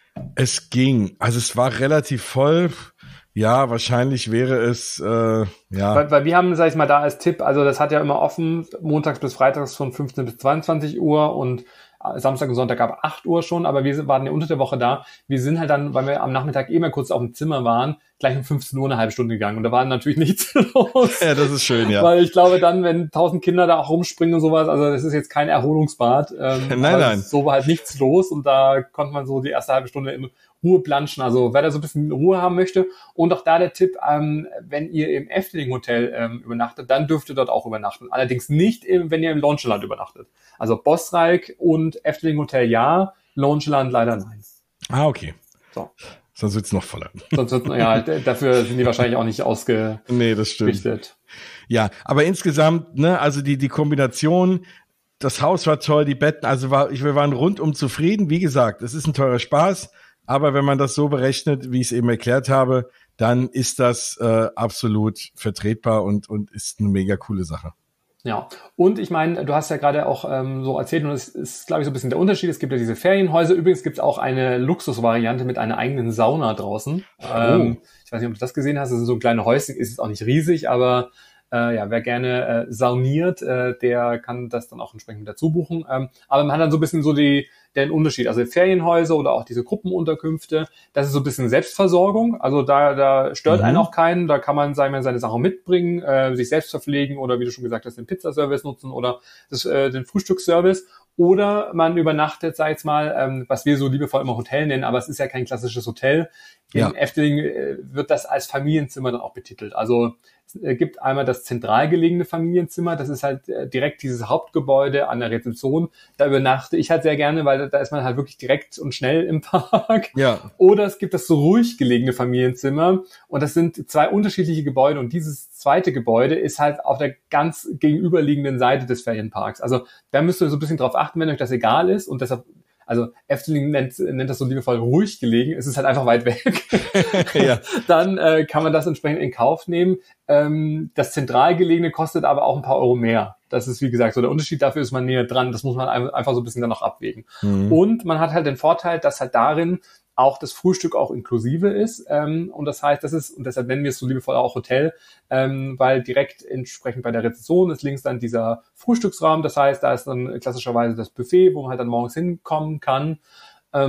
Es ging. Also es war relativ voll. Ja, wahrscheinlich wäre es, Weil wir haben, sag ich mal, da als Tipp, also das hat ja immer offen, montags bis freitags von 15 bis 22 Uhr und Samstag und Sonntag ab 8 Uhr schon, aber wir waren ja unter der Woche da. Wir sind halt dann, weil wir am Nachmittag mal kurz auf dem Zimmer waren, gleich um 15 Uhr eine halbe Stunde gegangen und da war natürlich nichts los. Ja, das ist schön, ja. Weil ich glaube dann, wenn 1000 Kinder da auch rumspringen und sowas, also das ist jetzt kein Erholungsbad. Nein. So war halt nichts los und da konnte man so die erste halbe Stunde in Ruhe planschen. Also wer da so ein bisschen Ruhe haben möchte und auch da der Tipp, wenn ihr im Efteling Hotel übernachtet, dann dürft ihr dort auch übernachten. Allerdings nicht, wenn ihr im Launchland übernachtet. Also Bosrijk und Efteling Hotel ja, Launchland leider nein. Ah, okay. So. Sonst wird's noch voller. Dafür sind die wahrscheinlich auch nicht ausgerichtet. Nee, das stimmt. Ja, aber insgesamt, ne, also die Kombination, das Haus war toll, die Betten, also wir waren rundum zufrieden. Wie gesagt, es ist ein teurer Spaß, aber wenn man das so berechnet, wie ich es eben erklärt habe, dann ist das absolut vertretbar und ist eine mega coole Sache. Ja, und ich meine, du hast ja gerade auch so erzählt, und es ist, glaube ich, so ein bisschen der Unterschied. Es gibt ja diese Ferienhäuser. Übrigens gibt es auch eine Luxusvariante mit einer eigenen Sauna draußen. Ich weiß nicht, ob du das gesehen hast. Das sind so kleine Häuschen, ist jetzt auch nicht riesig, aber wer gerne sauniert, der kann das dann auch entsprechend dazu buchen. Aber man hat dann so ein bisschen so den Unterschied. Also Ferienhäuser oder auch diese Gruppenunterkünfte, das ist so ein bisschen Selbstversorgung. Also da stört einen auch keinen. Da kann man, sagen wir, seine Sachen mitbringen, sich selbst verpflegen oder wie du schon gesagt hast, den Pizzaservice nutzen oder den Frühstücksservice. Oder man übernachtet, sag ich jetzt mal, was wir so liebevoll immer Hotel nennen, aber es ist ja kein klassisches Hotel. In Efteling wird das als Familienzimmer dann auch betitelt. Also gibt einmal das zentral gelegene Familienzimmer. Das ist halt direkt dieses Hauptgebäude an der Rezeption. Da übernachte ich halt sehr gerne, weil da ist man halt wirklich direkt und schnell im Park. Ja. Oder es gibt das so ruhig gelegene Familienzimmer. Und das sind zwei unterschiedliche Gebäude. Und dieses zweite Gebäude ist halt auf der ganz gegenüberliegenden Seite des Ferienparks. Also da müsst ihr so ein bisschen drauf achten, wenn euch das egal ist. Und deshalb, also Efteling nennt das so liebevoll ruhig gelegen. Es ist halt einfach weit weg. Ja. Dann kann man das entsprechend in Kauf nehmen. Das zentral gelegene kostet aber auch ein paar Euro mehr. Das ist, wie gesagt, so der Unterschied. Dafür ist man näher dran. Das muss man einfach so ein bisschen dann noch abwägen. Mhm. Und man hat halt den Vorteil, dass halt darin auch das Frühstück auch inklusive ist. Und das heißt, und deshalb nennen wir es so liebevoll auch Hotel, weil direkt entsprechend bei der Rezeption ist links dann dieser Frühstücksraum. Das heißt, da ist dann klassischerweise das Buffet, wo man halt dann morgens hinkommen kann. Da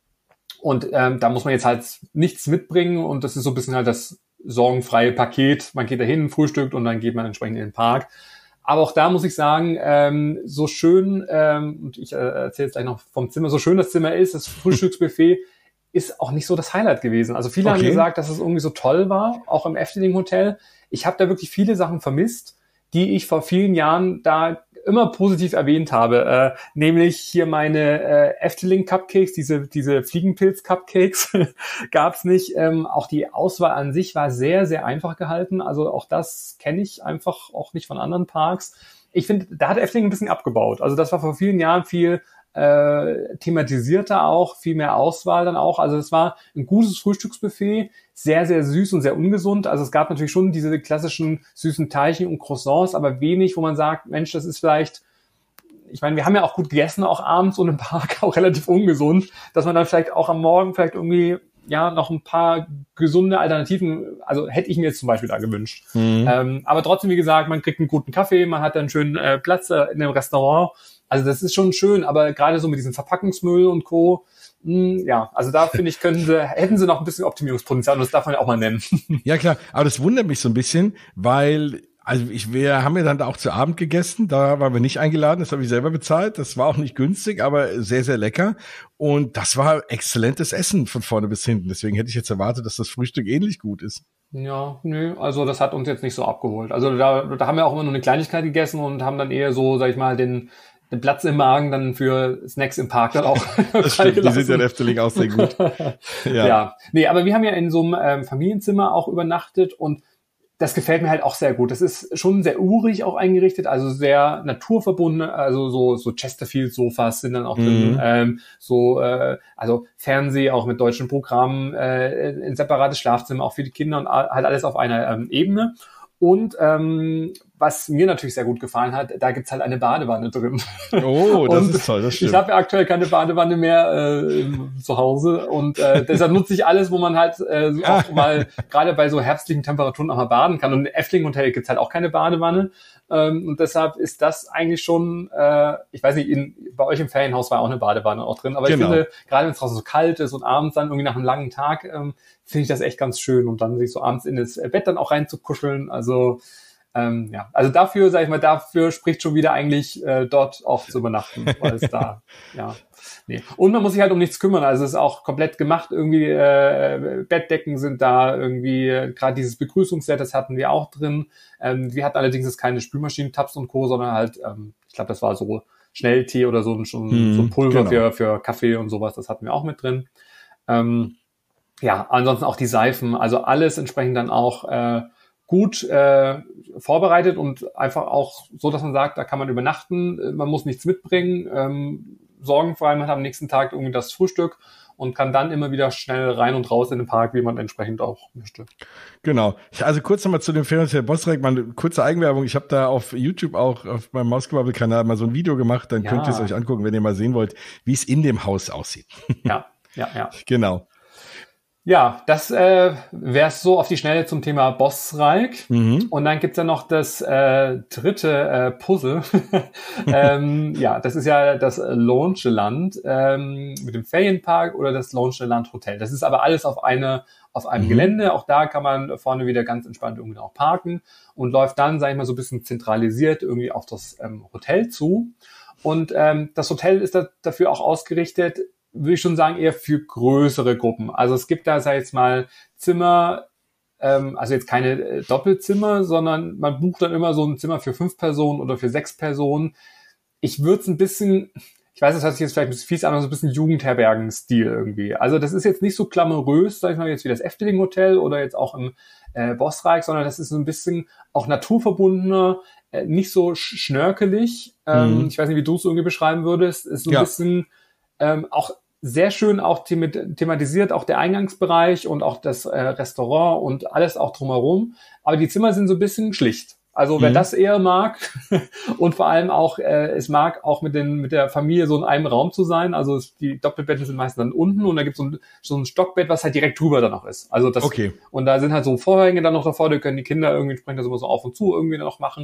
muss man jetzt halt nichts mitbringen und das ist so ein bisschen halt das sorgenfreie Paket. Man geht da hin, frühstückt und dann geht man entsprechend in den Park. Aber auch da muss ich sagen, so schön, und ich erzähle jetzt gleich noch vom Zimmer, so schön das Zimmer ist, das Frühstücksbuffet ist auch nicht so das Highlight gewesen. Also viele haben gesagt, dass es irgendwie so toll war, auch im Efteling Hotel. Ich habe da wirklich viele Sachen vermisst, die ich vor vielen Jahren da immer positiv erwähnt habe. Nämlich hier meine Efteling Cupcakes, diese Fliegenpilz Cupcakes gab's nicht. Auch die Auswahl an sich war sehr, sehr einfach gehalten. Also auch das kenne ich einfach auch nicht von anderen Parks. Ich finde, da hat Efteling ein bisschen abgebaut. Also das war vor vielen Jahren viel thematisierter auch, viel mehr Auswahl dann auch. Also es war ein gutes Frühstücksbuffet, sehr, sehr süß und sehr ungesund. Also es gab natürlich schon diese klassischen süßen Teilchen und Croissants, aber wenig, wo man sagt, Mensch, das ist vielleicht, ich meine, wir haben ja auch gut gegessen, auch abends und im Park auch relativ ungesund, dass man dann vielleicht auch am Morgen vielleicht irgendwie noch ein paar gesunde Alternativen, also hätte ich mir jetzt zum Beispiel da gewünscht. Mhm. Aber trotzdem, wie gesagt, man kriegt einen guten Kaffee, man hat dann schönen Platz in dem Restaurant. Also das ist schon schön, aber gerade so mit diesem Verpackungsmüll und Co., also da finde ich, hätten sie noch ein bisschen Optimierungspotenzial und das darf man ja auch mal nennen. Ja klar, aber das wundert mich so ein bisschen, weil wir haben ja dann da auch zu Abend gegessen, da waren wir nicht eingeladen, das habe ich selber bezahlt, das war auch nicht günstig, aber sehr, sehr lecker und das war exzellentes Essen von vorne bis hinten, deswegen hätte ich jetzt erwartet, dass das Frühstück ähnlich gut ist. Ja, nö, also das hat uns jetzt nicht so abgeholt. Also da haben wir auch immer nur eine Kleinigkeit gegessen und haben dann eher so, sag ich mal, den Platz im Magen dann für Snacks im Park dann auch. Das stimmt, die sind ja in Efteling auch sehr gut. Ja. Nee, aber wir haben ja in so einem Familienzimmer auch übernachtet und das gefällt mir halt auch sehr gut. Das ist schon sehr urig auch eingerichtet, also sehr naturverbunden, also so Chesterfield-Sofas sind dann auch drin, also Fernseh auch mit deutschen Programmen, ein separates Schlafzimmer auch für die Kinder und halt alles auf einer Ebene. Und was mir natürlich sehr gut gefallen hat, da gibt's halt eine Badewanne drin. Oh, das ist toll, das stimmt. Ich habe ja aktuell keine Badewanne mehr zu Hause und deshalb nutze ich alles, wo man halt auch mal gerade bei so herbstlichen Temperaturen auch mal baden kann. Und im Efteling Hotel gibt's halt auch keine Badewanne. Und deshalb ist das eigentlich schon, ich weiß nicht, bei euch im Ferienhaus war auch eine Badewanne auch drin, aber Ich finde, gerade wenn es draußen so kalt ist und abends dann irgendwie nach einem langen Tag, finde ich das echt ganz schön, um dann sich so abends in das Bett dann auch reinzukuscheln. Also also dafür spricht schon wieder eigentlich dort auch zu übernachten, weil es da, nee. Und man muss sich halt um nichts kümmern, also es ist auch komplett gemacht, irgendwie Bettdecken sind da, irgendwie gerade dieses Begrüßungsset, das hatten wir auch drin. Wir hatten allerdings jetzt keine Spülmaschinen-Tabs und Co., sondern halt, ich glaube, das war so Schnelltee oder so ein Pulver für Kaffee und sowas, das hatten wir auch mit drin. Ansonsten auch die Seifen, also alles entsprechend dann auch gut vorbereitet und einfach auch so, dass man sagt, da kann man übernachten, man muss nichts mitbringen, sorgenfrei, man hat am nächsten Tag irgendwie das Frühstück und kann dann immer wieder schnell rein und raus in den Park, wie man entsprechend auch möchte. Genau. Also kurz nochmal zu dem Ferienhotel Bosrijk, mal eine kurze Eigenwerbung. Ich habe da auf YouTube auch auf meinem Mausgebabbel-Kanal mal so ein Video gemacht, dann könnt ihr es euch angucken, wenn ihr mal sehen wollt, wie es in dem Haus aussieht. Ja. Genau. Ja, das wär's so auf die Schnelle zum Thema Bosrijk. Und dann gibt's ja noch das dritte Puzzle. Das ist ja das Loungeland mit dem Ferienpark oder das Loungeland Hotel. Das ist aber alles auf einem Gelände. Auch da kann man vorne wieder ganz entspannt irgendwie auch parken und läuft dann, sag ich mal, so ein bisschen zentralisiert irgendwie auf das Hotel zu. Und das Hotel ist dafür auch ausgerichtet, würde ich schon sagen, eher für größere Gruppen. Also es gibt da, sag ich jetzt mal, Zimmer, Also jetzt keine Doppelzimmer, sondern man bucht dann immer so ein Zimmer für 5 Personen oder für 6 Personen. Ich würde es ein bisschen, ich weiß, das hört sich jetzt vielleicht ein bisschen fies an, aber so ein bisschen Jugendherbergen-Stil irgendwie. Also das ist jetzt nicht so glamourös, sag ich mal, jetzt wie das Efteling Hotel oder jetzt auch im Bosrijk, sondern das ist so ein bisschen auch naturverbundener, nicht so schnörkelig. Ich weiß nicht, wie du es irgendwie beschreiben würdest. Ist so ein bisschen auch sehr schön auch thematisiert, auch der Eingangsbereich und auch das Restaurant und alles auch drumherum. Aber die Zimmer sind so ein bisschen schlicht. Also wer das eher mag und vor allem auch es mag, auch mit der Familie so in einem Raum zu sein. Also die Doppelbetten sind meistens dann unten und da gibt es so ein Stockbett, was halt direkt drüber dann noch ist. Also das und da sind halt so Vorhänge dann noch davor, da können die Kinder irgendwie entsprechend das immer so auf und zu irgendwie dann noch machen.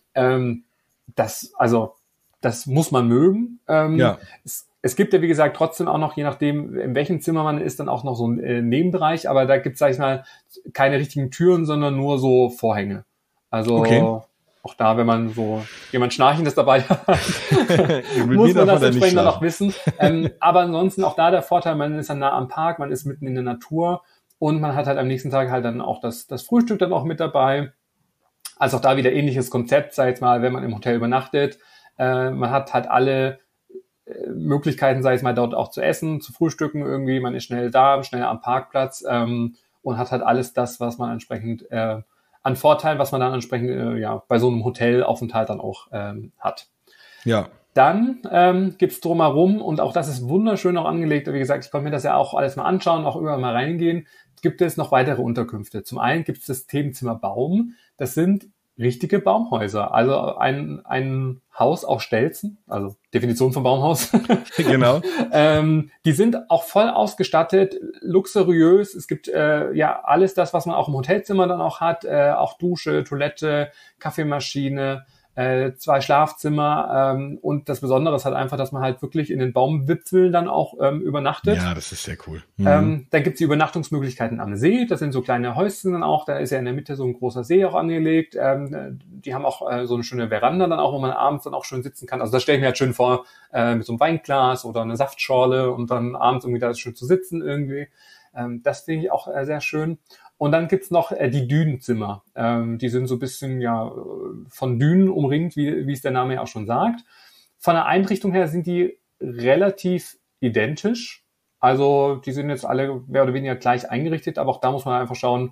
Das muss man mögen. Es gibt ja, wie gesagt, trotzdem auch noch, je nachdem, in welchem Zimmer man ist, dann auch noch so ein Nebenbereich, aber da gibt es, sag ich mal, keine richtigen Türen, sondern nur so Vorhänge. Also auch da, wenn man so jemand Schnarchendes dabei hat, muss man das entsprechend dann auch wissen. Aber ansonsten auch da der Vorteil, man ist dann nah am Park, man ist mitten in der Natur und man hat halt am nächsten Tag halt dann auch das Frühstück dann auch mit dabei. Also auch da wieder ähnliches Konzept, sag ich jetzt mal, wenn man im Hotel übernachtet. Man hat halt alle Möglichkeiten, sag ich mal, dort auch zu essen, zu frühstücken irgendwie. Man ist schnell da, schnell am Parkplatz und hat halt alles das, was man entsprechend an Vorteilen, was man dann entsprechend bei so einem Hotelaufenthalt dann auch hat. Ja. Dann gibt's drumherum, und auch das ist wunderschön auch angelegt, wie gesagt, ich konnte mir das ja auch alles mal anschauen, auch überall mal reingehen, gibt es noch weitere Unterkünfte. Zum einen gibt es das Themenzimmer Baum, das sind richtige Baumhäuser, also ein Haus aus Stelzen, also Definition von Baumhaus. Genau. Die sind auch voll ausgestattet, luxuriös. Es gibt alles das, was man auch im Hotelzimmer dann auch hat, auch Dusche, Toilette, Kaffeemaschine, 2 Schlafzimmer und das Besondere ist halt einfach, dass man halt wirklich in den Baumwipfeln dann auch übernachtet. Ja, das ist sehr cool. Dann gibt's die Übernachtungsmöglichkeiten am See. Das sind so kleine Häuschen dann auch. Da ist ja in der Mitte so ein großer See auch angelegt. Die haben auch so eine schöne Veranda dann auch, wo man abends dann auch schön sitzen kann. Also das stelle ich mir halt schön vor, mit so einem Weinglas oder einer Saftschorle und dann abends irgendwie da schön zu sitzen irgendwie. Das finde ich auch sehr schön. Und dann gibt's noch die Dünenzimmer. Die sind so ein bisschen von Dünen umringt, wie es der Name ja auch schon sagt. Von der Einrichtung her sind die relativ identisch. Also die sind jetzt alle mehr oder weniger gleich eingerichtet, aber auch da muss man einfach schauen,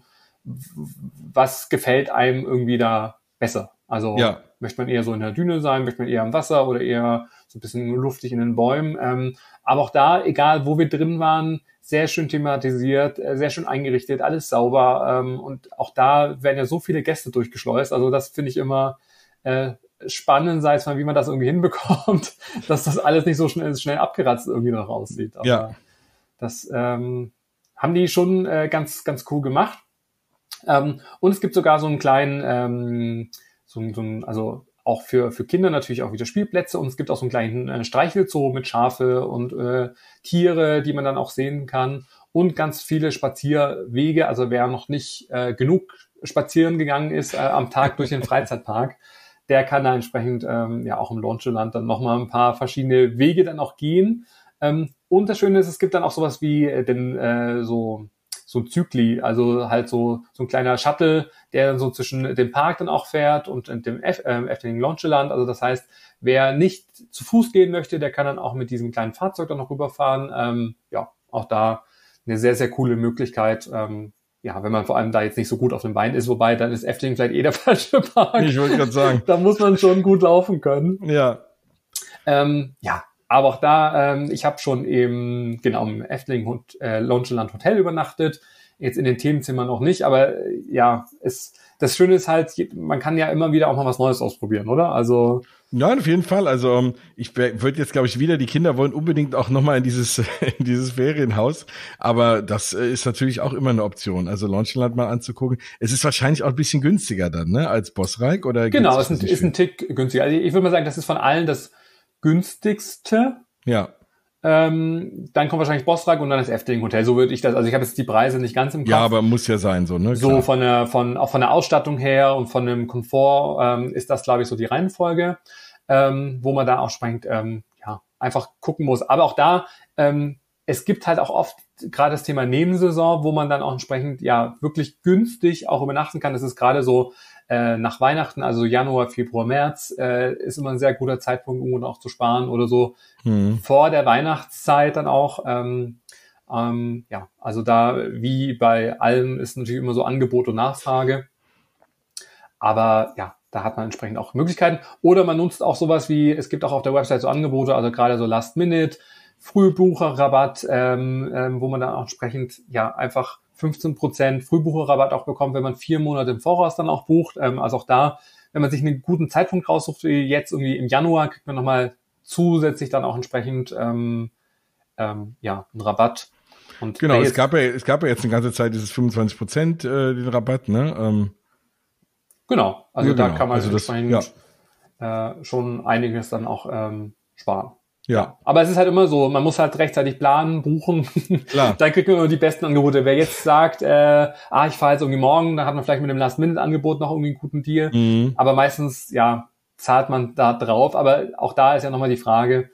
was gefällt einem irgendwie da besser. Also möchte man eher so in der Düne sein, möchte man eher am Wasser oder eher so ein bisschen luftig in den Bäumen. Aber auch da, egal wo wir drin waren, sehr schön thematisiert, sehr schön eingerichtet, alles sauber. Und auch da werden ja so viele Gäste durchgeschleust. Also das finde ich immer spannend, sei es mal, wie man das irgendwie hinbekommt, dass das alles nicht so schnell abgeratzt irgendwie noch aussieht. Aber das haben die schon ganz, ganz cool gemacht. Und es gibt sogar so einen kleinen, also auch für Kinder natürlich auch wieder Spielplätze und es gibt auch so einen kleinen Streichelzoo mit Schafe und Tiere, die man dann auch sehen kann und ganz viele Spazierwege. Also wer noch nicht genug spazieren gegangen ist am Tag durch den Freizeitpark, der kann da entsprechend auch im Launcherland dann nochmal ein paar verschiedene Wege dann auch gehen. Und das Schöne ist, es gibt dann auch sowas wie so ein Zykli, also halt so ein kleiner Shuttle, der dann so zwischen dem Park dann auch fährt und dem Efteling Launcherland. Also das heißt, wer nicht zu Fuß gehen möchte, der kann dann auch mit diesem kleinen Fahrzeug dann noch rüberfahren. Auch da eine sehr, sehr coole Möglichkeit. Wenn man vor allem da jetzt nicht so gut auf dem Bein ist, wobei dann ist Efteling vielleicht der falsche Park. Ich wollte gerade sagen. Da muss man schon gut laufen können. Ja. Aber auch da, ich habe schon im Efteling Launcherland Hotel übernachtet, jetzt in den Themenzimmern noch nicht, aber das Schöne ist halt, man kann ja immer wieder auch mal was Neues ausprobieren, oder? Also ja, auf jeden Fall. Also ich würde jetzt, glaube ich, die Kinder wollen unbedingt auch nochmal in dieses Ferienhaus, aber das ist natürlich auch immer eine Option, also Launcherland mal anzugucken. Es ist wahrscheinlich auch ein bisschen günstiger dann, ne, als Bosrijk, oder? Genau, es ist ein Tick günstiger. Also ich würde mal sagen, das ist von allen das günstigste. Ja. Dann kommt wahrscheinlich Bosrijk und dann das Efteling Hotel. So würde ich das, also ich habe jetzt die Preise nicht ganz im Kopf. Ja, aber muss ja sein, so, ne? So auch von der Ausstattung her und von dem Komfort ist das, glaube ich, so die Reihenfolge, wo man da auch sprengt, einfach gucken muss. Aber auch da, es gibt halt auch oft gerade das Thema Nebensaison, wo man dann auch entsprechend ja wirklich günstig auch übernachten kann. Das ist gerade so nach Weihnachten, also Januar, Februar, März, ist immer ein sehr guter Zeitpunkt, um auch zu sparen oder so vor der Weihnachtszeit dann auch. Ja, also da wie bei allem ist natürlich immer so Angebot und Nachfrage. Aber ja, da hat man entsprechend auch Möglichkeiten. Oder man nutzt auch sowas wie, es gibt auch auf der Website so Angebote, also gerade so Last-Minute, Frühbucherrabatt, wo man dann auch entsprechend ja einfach 15% Frühbucherrabatt auch bekommt, wenn man 4 Monate im Voraus dann auch bucht. Also auch da, wenn man sich einen guten Zeitpunkt raussucht, wie jetzt irgendwie im Januar, kriegt man nochmal zusätzlich dann auch entsprechend ja, einen Rabatt. Und genau, es gab ja jetzt eine ganze Zeit dieses 25% den Rabatt, ne? Genau, also ja, da genau. kann man also entsprechend schon einiges dann auch sparen. Ja. Aber es ist halt immer so, man muss halt rechtzeitig planen, buchen. Klar. Dann kriegt man immer die besten Angebote. Wer jetzt sagt, ich fahre jetzt irgendwie morgen, dann hat man vielleicht mit dem Last-Minute-Angebot noch irgendwie einen guten Deal. Aber meistens, ja, zahlt man da drauf. Aber auch da ist ja nochmal die Frage,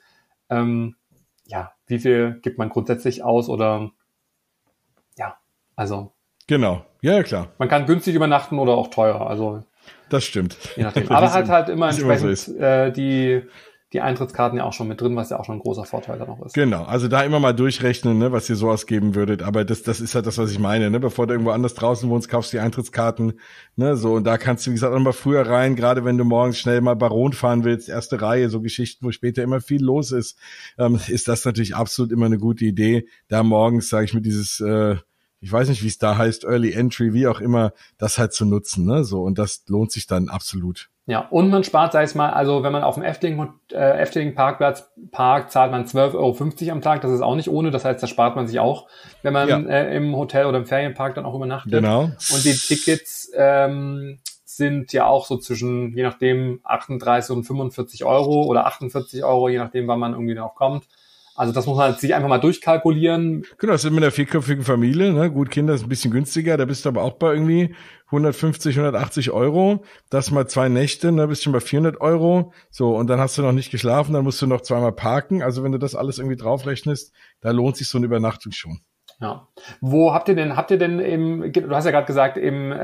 ja, wie viel gibt man grundsätzlich aus oder ja, also. Genau, ja, klar. Man kann günstig übernachten oder auch teuer, also. Das stimmt. Je nachdem. Aber halt immer entsprechend so die Eintrittskarten ja auch schon mit drin, was ja auch schon ein großer Vorteil dann auch ist. Genau, also da immer mal durchrechnen, ne, was ihr so ausgeben würdet, aber das ist halt das, was ich meine, ne, bevor du irgendwo anders draußen wohnst, kaufst du die Eintrittskarten, ne, so, und da kannst du, wie gesagt, auch mal früher rein, gerade wenn du morgens schnell mal Baron fahren willst, erste Reihe, so Geschichten, wo später immer viel los ist das natürlich absolut immer eine gute Idee, da morgens, sage ich mir, dieses ich weiß nicht, wie es da heißt, Early Entry, wie auch immer, das halt zu nutzen, ne, so, und das lohnt sich dann absolut. Ja, und man spart, sag ich mal, also wenn man auf dem Efteling Parkplatz parkt, zahlt man 12,50 € am Tag, das ist auch nicht ohne, das heißt, da spart man sich auch, wenn man im Hotel oder im Ferienpark dann auch übernachtet. Genau. Und die Tickets sind ja auch so zwischen, je nachdem, 38 und 45 € oder 48 €, je nachdem, wann man irgendwie darauf kommt. Also das muss man sich einfach mal durchkalkulieren. Genau, das ist mit einer 4-köpfigen Familie, ne? Gut, Kinder ist ein bisschen günstiger, da bist du aber auch bei irgendwie 150, 180 €. Das mal 2 Nächte, ne, bist schon bei 400 €. So, und dann hast du noch nicht geschlafen, dann musst du noch zweimal parken. Also wenn du das alles irgendwie draufrechnest, da lohnt sich so eine Übernachtung schon. Ja. Wo habt ihr denn du hast ja gerade gesagt,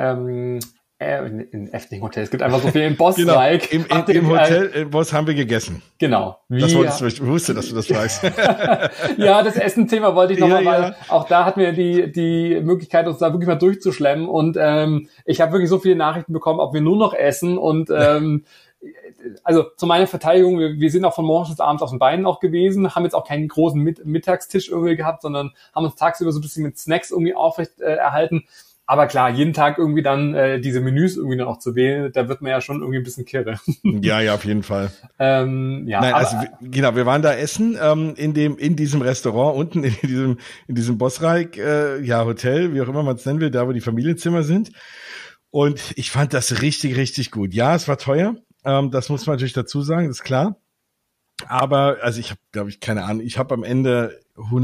in Efteling Hotel. Es gibt einfach so viel im Boss-like. Genau, im Hotel Boss haben wir gegessen. Genau. Das ich wusste, dass du das weißt. Ja, das Essen-Thema wollte ich nochmal, weil auch da hatten wir die Möglichkeit, uns da wirklich mal durchzuschlemmen. Und ich habe wirklich so viele Nachrichten bekommen, ob wir nur noch essen. Und also zu meiner Verteidigung, wir sind auch von morgens bis abends auf den Beinen auch gewesen, haben jetzt auch keinen großen Mittagstisch irgendwie gehabt, sondern haben uns tagsüber so ein bisschen mit Snacks irgendwie aufrecht erhalten. Aber klar, jeden Tag irgendwie dann diese Menüs irgendwie dann auch zu wählen, da wird man ja schon irgendwie ein bisschen kirre. Ja, auf jeden Fall. Nein, also wir waren da essen in diesem Restaurant unten in diesem Bossreich Hotel, wie auch immer man es nennen will, da wo die Familienzimmer sind. Und ich fand das richtig, richtig gut. Ja, es war teuer. Das muss man natürlich dazu sagen, ist klar. Aber also ich habe, glaube ich, keine Ahnung. Ich habe am Ende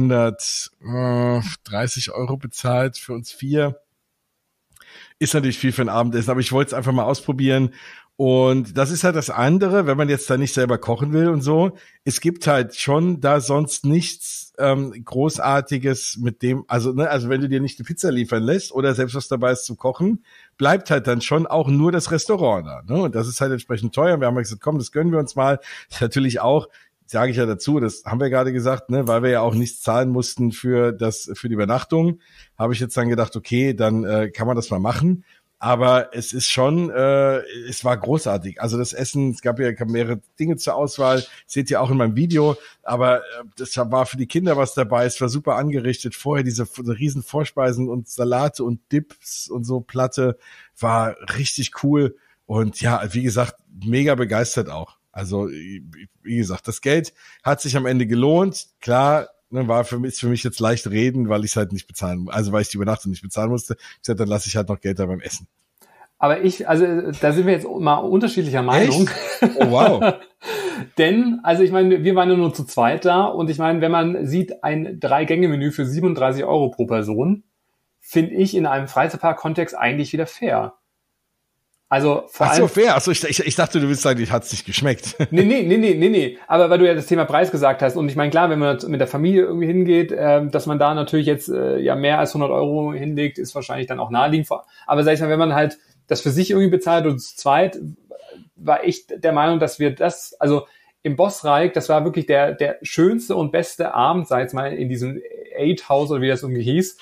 130 € bezahlt für uns 4. Ist natürlich viel für ein Abendessen, aber ich wollte es einfach mal ausprobieren. Und das ist halt das andere, wenn man jetzt da nicht selber kochen will und so. Es gibt halt schon da sonst nichts Großartiges mit dem, also wenn du dir nicht eine Pizza liefern lässt oder selbst was dabei ist zu kochen, bleibt halt dann schon auch nur das Restaurant da. Ne? Und das ist halt entsprechend teuer. Wir haben gesagt, komm, das gönnen wir uns mal. Das ist natürlich auch, sage ich ja dazu, das haben wir gerade gesagt, ne, weil wir ja auch nichts zahlen mussten für die Übernachtung, habe ich jetzt dann gedacht, okay, dann kann man das mal machen. Aber es ist schon, es war großartig. Also das Essen, es gab mehrere Dinge zur Auswahl, seht ihr auch in meinem Video. Aber das war für die Kinder was dabei. Es war super angerichtet. Vorher diese riesen Vorspeisen und Salate und Dips und so Platte war richtig cool. Und ja, wie gesagt, mega begeistert auch. Also wie gesagt, das Geld hat sich am Ende gelohnt. Klar, ist für mich jetzt leicht reden, weil ich es halt nicht bezahlen, also weil ich die Übernachtung nicht bezahlen musste. Ich sagte, dann lasse ich halt noch Geld da beim Essen. Aber da sind wir jetzt mal unterschiedlicher Meinung. Echt? Oh, wow. Denn, also ich meine, wir waren ja nur zu zweit da und ich meine, wenn man sieht, ein 3-Gänge-Menü für 37 € pro Person, finde ich in einem Freizeitpark-Kontext eigentlich wieder fair. Also vor allem. Ach so, fair. Achso, ich dachte, du willst sagen, dir hat's nicht geschmeckt. Nee. Aber weil du ja das Thema Preis gesagt hast und ich meine, klar, wenn man mit der Familie irgendwie hingeht, dass man da natürlich jetzt ja mehr als 100 Euro hinlegt, ist wahrscheinlich dann auch naheliegend. Aber sag ich mal, wenn man halt das für sich irgendwie bezahlt und zu zweit, war ich der Meinung, dass wir das, also im Bossreich, das war wirklich der schönste und beste Abend, sag ich mal, in diesem 8 House oder wie das irgendwie hieß.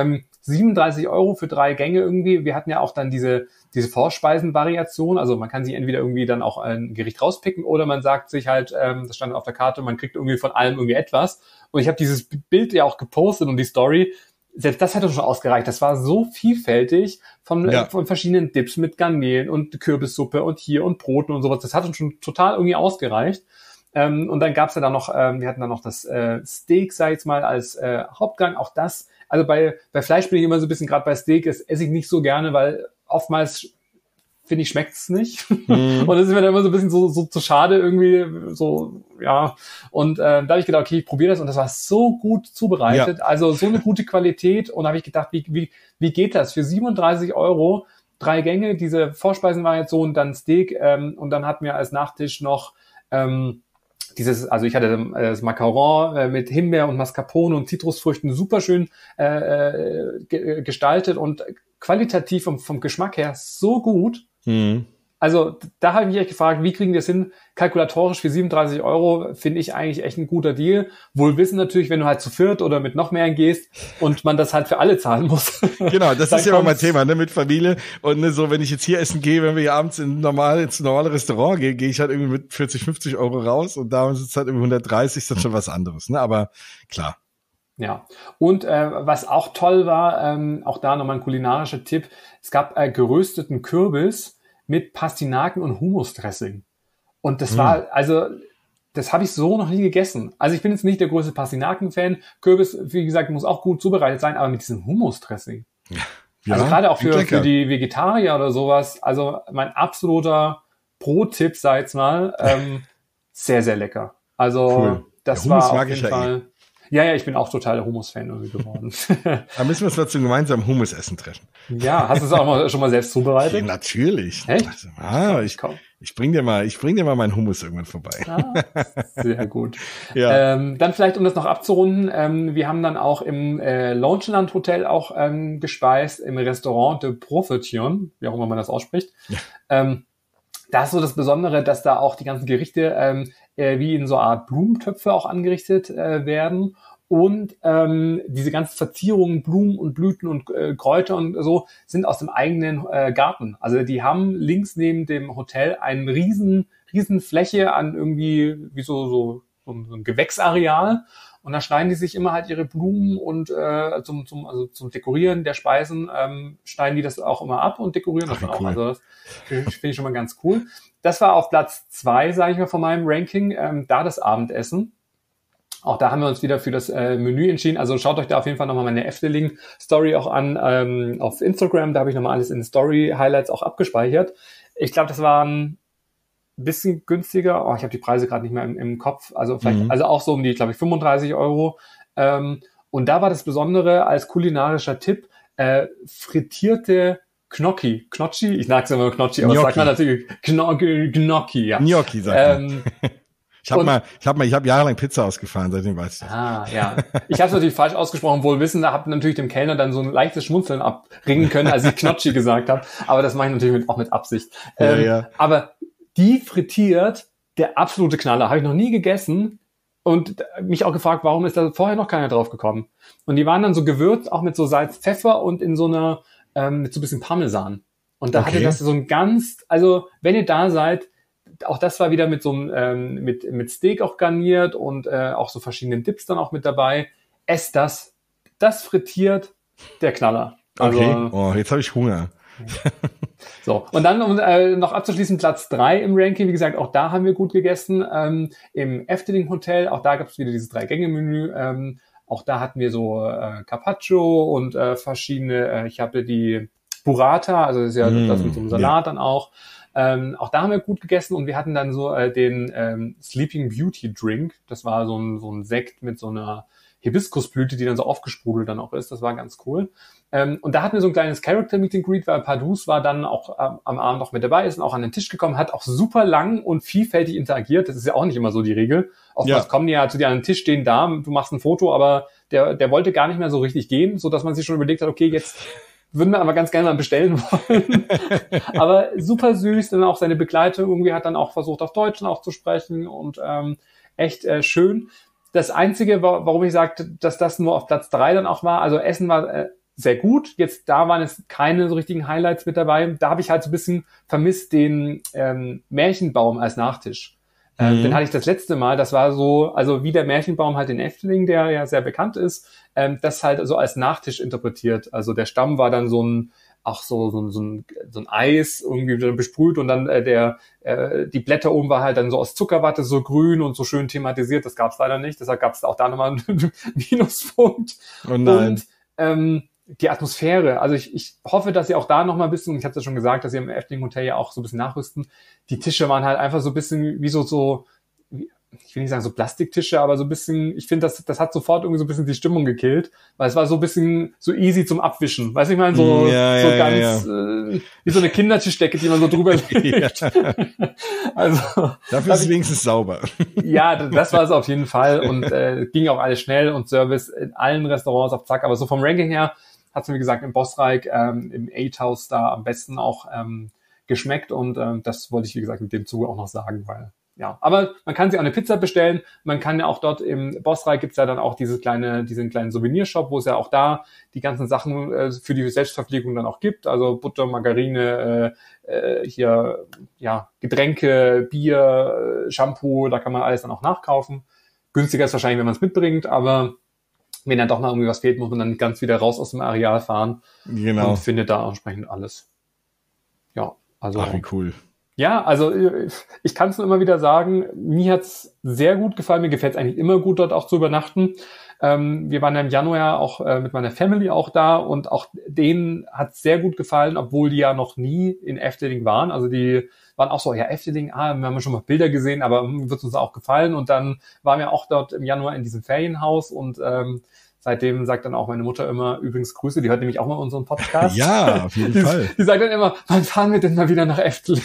37 Euro für 3 Gänge irgendwie. Wir hatten ja auch dann diese Vorspeisenvariation. Also man kann sich entweder irgendwie dann auch ein Gericht rauspicken oder man sagt sich halt, das stand auf der Karte, man kriegt irgendwie von allem irgendwie etwas. Und ich habe dieses Bild ja auch gepostet und die Story. Selbst das hätte schon ausgereicht. Das war so vielfältig von verschiedenen Dips mit Garnelen und Kürbissuppe und hier und Broten und sowas. Das hat uns schon total irgendwie ausgereicht. Und dann gab's ja dann noch, wir hatten dann noch das Steak, sag ich jetzt mal, als Hauptgang. Auch das, also bei Fleisch bin ich immer so ein bisschen, gerade bei Steak, das esse ich nicht so gerne, weil oftmals finde ich, schmeckt es nicht. Und das ist mir dann immer so ein bisschen so zu schade irgendwie, so, ja. Und da habe ich gedacht, okay, ich probiere das und das war so gut zubereitet, also so eine gute Qualität und da habe ich gedacht, wie geht das? Für 37 Euro 3 Gänge, diese Vorspeisenvariation, dann Steak und dann hatten wir als Nachtisch noch also ich hatte das Macaron mit Himbeer und Mascarpone und Zitrusfrüchten super schön gestaltet und qualitativ vom Geschmack her so gut. Also da habe ich mich echt gefragt, wie kriegen die das hin? Kalkulatorisch für 37 Euro finde ich eigentlich echt ein guter Deal. Wohl wissen natürlich, wenn du halt zu viert oder mit noch mehr gehst und man das halt für alle zahlen muss. Genau, das ist ja immer mein Thema, ne, mit Familie. Und ne, so, wenn ich jetzt hier essen gehe, wenn wir hier abends ins normale Restaurant gehen, gehe ich halt irgendwie mit 40, 50 Euro raus und da ist es halt irgendwie 130, ist dann schon was anderes, ne, aber klar. Ja, und was auch toll war, auch da nochmal ein kulinarischer Tipp, es gab gerösteten Kürbis mit Pastinaken und Hummusdressing. Und das war, also das habe ich so noch nie gegessen. Also ich bin jetzt nicht der größte Pastinaken-Fan. Kürbis, wie gesagt, muss auch gut zubereitet sein, aber mit diesem Hummusdressing. Ja, also gerade auch für die Vegetarier oder sowas, also mein absoluter Pro-Tipp, sag ich mal, sehr, sehr lecker. Also cool. Das war auf jeden Fall... Ja, ich bin auch total Hummus-Fan irgendwie geworden. Da müssen wir uns mal zum gemeinsamen Hummus-Essen treffen. Ja, hast du es auch schon mal selbst zubereitet? Ja, natürlich. Echt? Ich bring dir mal meinen Hummus irgendwann vorbei. Sehr gut. Ja. Dann vielleicht, um das noch abzurunden, wir haben dann auch im Loungeland Hotel auch gespeist, im Restaurant de Profession, wie auch immer man das ausspricht. Ja. Da ist so das Besondere, dass da auch die ganzen Gerichte wie in so einer Art Blumentöpfe auch angerichtet werden und diese ganzen Verzierungen, Blumen und Blüten und Kräuter und so sind aus dem eigenen Garten. Also die haben links neben dem Hotel einen riesen Fläche an irgendwie wie so ein Gewächsareal. Und da schneiden die sich immer halt ihre Blumen und zum Dekorieren der Speisen schneiden die das auch immer ab und dekorieren das dann auch. Cool. Also das finde ich schon mal ganz cool. Das war auf Platz 2, sage ich mal, von meinem Ranking, da das Abendessen. Auch da haben wir uns wieder für das Menü entschieden. Also schaut euch da auf jeden Fall nochmal meine Efteling-Story auch an auf Instagram. Da habe ich nochmal alles in Story-Highlights auch abgespeichert. Ich glaube, das waren bisschen günstiger. Ich habe die Preise gerade nicht mehr im Kopf. Also vielleicht, also auch so um die, glaube ich, 35 Euro. Und da war das Besondere als kulinarischer Tipp, frittierte Gnocchi, ich sag's immer Gnocchi, aber sagt man natürlich Gnocchi, ja. Gnocchi, sagt man. Ich habe jahrelang Pizza ausgefahren, seitdem weiß ich das. Ja. Ich habe es natürlich falsch ausgesprochen, wohl wissen, da habe natürlich dem Kellner dann so ein leichtes Schmunzeln abringen können, als ich Gnocchi gesagt habe. Aber das mache ich natürlich auch mit Absicht. Aber die frittiert, der absolute Knaller. Habe ich noch nie gegessen und mich auch gefragt, warum ist da vorher noch keiner drauf gekommen? Und die waren dann so gewürzt, auch mit so Salz, Pfeffer und in so einer, mit so ein bisschen Parmesan. Und da hatte das so ein also wenn ihr da seid, auch das war wieder mit so einem, mit Steak auch garniert und auch so verschiedenen Dips dann auch mit dabei. Esst das frittiert, der Knaller. Also, okay, jetzt habe ich Hunger. So, und dann, um noch abzuschließen, Platz 3 im Ranking. Wie gesagt, auch da haben wir gut gegessen. Im Efteling Hotel, auch da gab es wieder dieses 3-Gänge-Menü. Auch da hatten wir so Carpaccio und verschiedene, ich habe die Burrata, also das ist ja das mit so einem Salat dann auch. Auch da haben wir gut gegessen und wir hatten dann so den Sleeping Beauty Drink. Das war so ein Sekt mit so einer Hibiskusblüte, die dann so aufgesprudelt dann auch ist. Das war ganz cool. Und da hatten wir so ein kleines Character-Meet and Greet, weil Pardoes war dann auch am Abend noch mit dabei, ist und auch an den Tisch gekommen, hat auch super lang und vielfältig interagiert. Das ist ja auch nicht immer so die Regel. Oftmals kommen die ja zu dir an den Tisch, stehen da, du machst ein Foto, aber der wollte gar nicht mehr so richtig gehen, so dass man sich schon überlegt hat, okay, jetzt würden wir aber ganz gerne mal bestellen wollen. Aber super süß, dann auch seine Begleitung irgendwie hat dann auch versucht, auf Deutsch auch zu sprechen und echt schön. Das Einzige, warum ich sagte, dass das nur auf Platz 3 dann auch war, also Essen war sehr gut. Jetzt, da waren es keine so richtigen Highlights mit dabei. Da habe ich halt so ein bisschen vermisst den Märchenbaum als Nachtisch. Den hatte ich das letzte Mal, das war so, also wie der Märchenbaum halt in Efteling, der ja sehr bekannt ist, das halt so als Nachtisch interpretiert. Also der Stamm war dann so ein Eis irgendwie besprüht und dann die Blätter oben war halt dann so aus Zuckerwatte, so grün und so schön thematisiert. Das gab's leider nicht, deshalb gab's auch da nochmal einen Minuspunkt. Oh nein. Und die Atmosphäre, also ich hoffe, dass sie auch da nochmal ein bisschen, ich habe ja schon gesagt, dass sie im Efteling Hotel ja auch so ein bisschen nachrüsten. Die Tische waren halt einfach so ein bisschen wie so ich will nicht sagen so Plastiktische, aber so ein bisschen, ich finde, das hat sofort irgendwie so ein bisschen die Stimmung gekillt, weil es war so ein bisschen so easy zum Abwischen. Weißt du, ich meine, wie so eine Kindertischdecke, die man so drüber legt. Also, dafür ist es wenigstens sauber. Ja, das war es auf jeden Fall und ging auch alles schnell und Service in allen Restaurants auf Zack, aber so vom Ranking her hat es mir, wie gesagt, im Bossreich, im 8 House da am besten auch geschmeckt und das wollte ich, wie gesagt, mit dem Zuge auch noch sagen, weil ja, aber man kann sich auch eine Pizza bestellen. Man kann ja auch dort im Bossreich gibt's ja dann auch diesen kleinen Souvenirshop, wo es ja auch da die ganzen Sachen für die Selbstverpflegung dann auch gibt. Also Butter, Margarine, hier ja Getränke, Bier, Shampoo, da kann man alles dann auch nachkaufen. Günstiger ist wahrscheinlich, wenn man es mitbringt, aber wenn dann doch mal irgendwie was fehlt, muss man dann ganz wieder raus aus dem Areal fahren. Genau. Und findet da entsprechend alles. Ja, also. Ach, wie cool. Ja, also ich kann es nur immer wieder sagen, mir hat's sehr gut gefallen, mir gefällt es eigentlich immer gut, dort auch zu übernachten. Wir waren ja im Januar auch mit meiner Family auch da und auch denen hat's sehr gut gefallen, obwohl die ja noch nie in Efteling waren. Also die waren auch so, ja Efteling, wir haben schon mal Bilder gesehen, aber wird uns auch gefallen. Und dann waren wir auch dort im Januar in diesem Ferienhaus und seitdem sagt dann auch meine Mutter immer, übrigens Grüße, die hört nämlich auch mal unseren Podcast. Ja, auf jeden Fall. Die sagt dann immer, wann fahren wir denn mal wieder nach Efteling?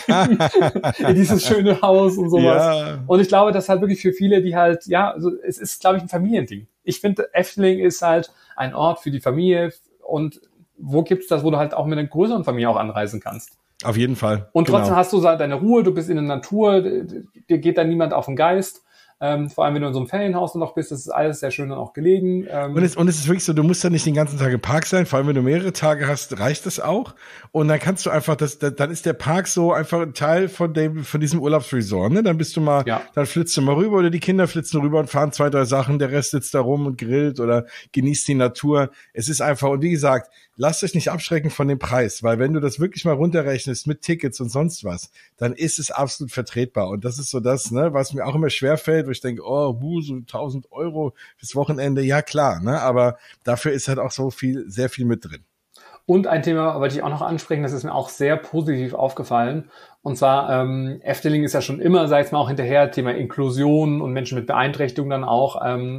In dieses schöne Haus und sowas. Ja. Und ich glaube, das ist halt wirklich für viele, die halt, ja, also es ist, glaube ich, ein Familiending. Ich finde, Efteling ist halt ein Ort für die Familie und wo gibt's das, wo du halt auch mit einer größeren Familie auch anreisen kannst? Auf jeden Fall. Und trotzdem hast du deine Ruhe, du bist in der Natur, dir geht da niemand auf den Geist. Vor allem, wenn du in so einem Ferienhaus noch bist, das ist alles sehr schön dann auch gelegen. Und es ist wirklich so, du musst ja nicht den ganzen Tag im Park sein, vor allem wenn du mehrere Tage hast, reicht das auch. Und dann kannst du einfach, dann ist der Park so einfach ein Teil von diesem Urlaubsresort, ne? Dann bist du mal, dann flitzt du mal rüber oder die Kinder flitzen rüber und fahren 2, 3 Sachen, der Rest sitzt da rum und grillt oder genießt die Natur. Es ist einfach, und wie gesagt, lasst euch nicht abschrecken von dem Preis, weil wenn du das wirklich mal runterrechnest mit Tickets und sonst was, dann ist es absolut vertretbar. Und das ist so das, ne, was mir auch immer schwerfällt, wo ich denke, so 1.000 € fürs Wochenende, ja klar, ne, aber dafür ist halt auch sehr viel mit drin. Und ein Thema wollte ich auch noch ansprechen, das ist mir auch sehr positiv aufgefallen. Und zwar, Efteling ist ja schon immer, sag ich mal, auch hinterher, Thema Inklusion und Menschen mit Beeinträchtigung dann auch,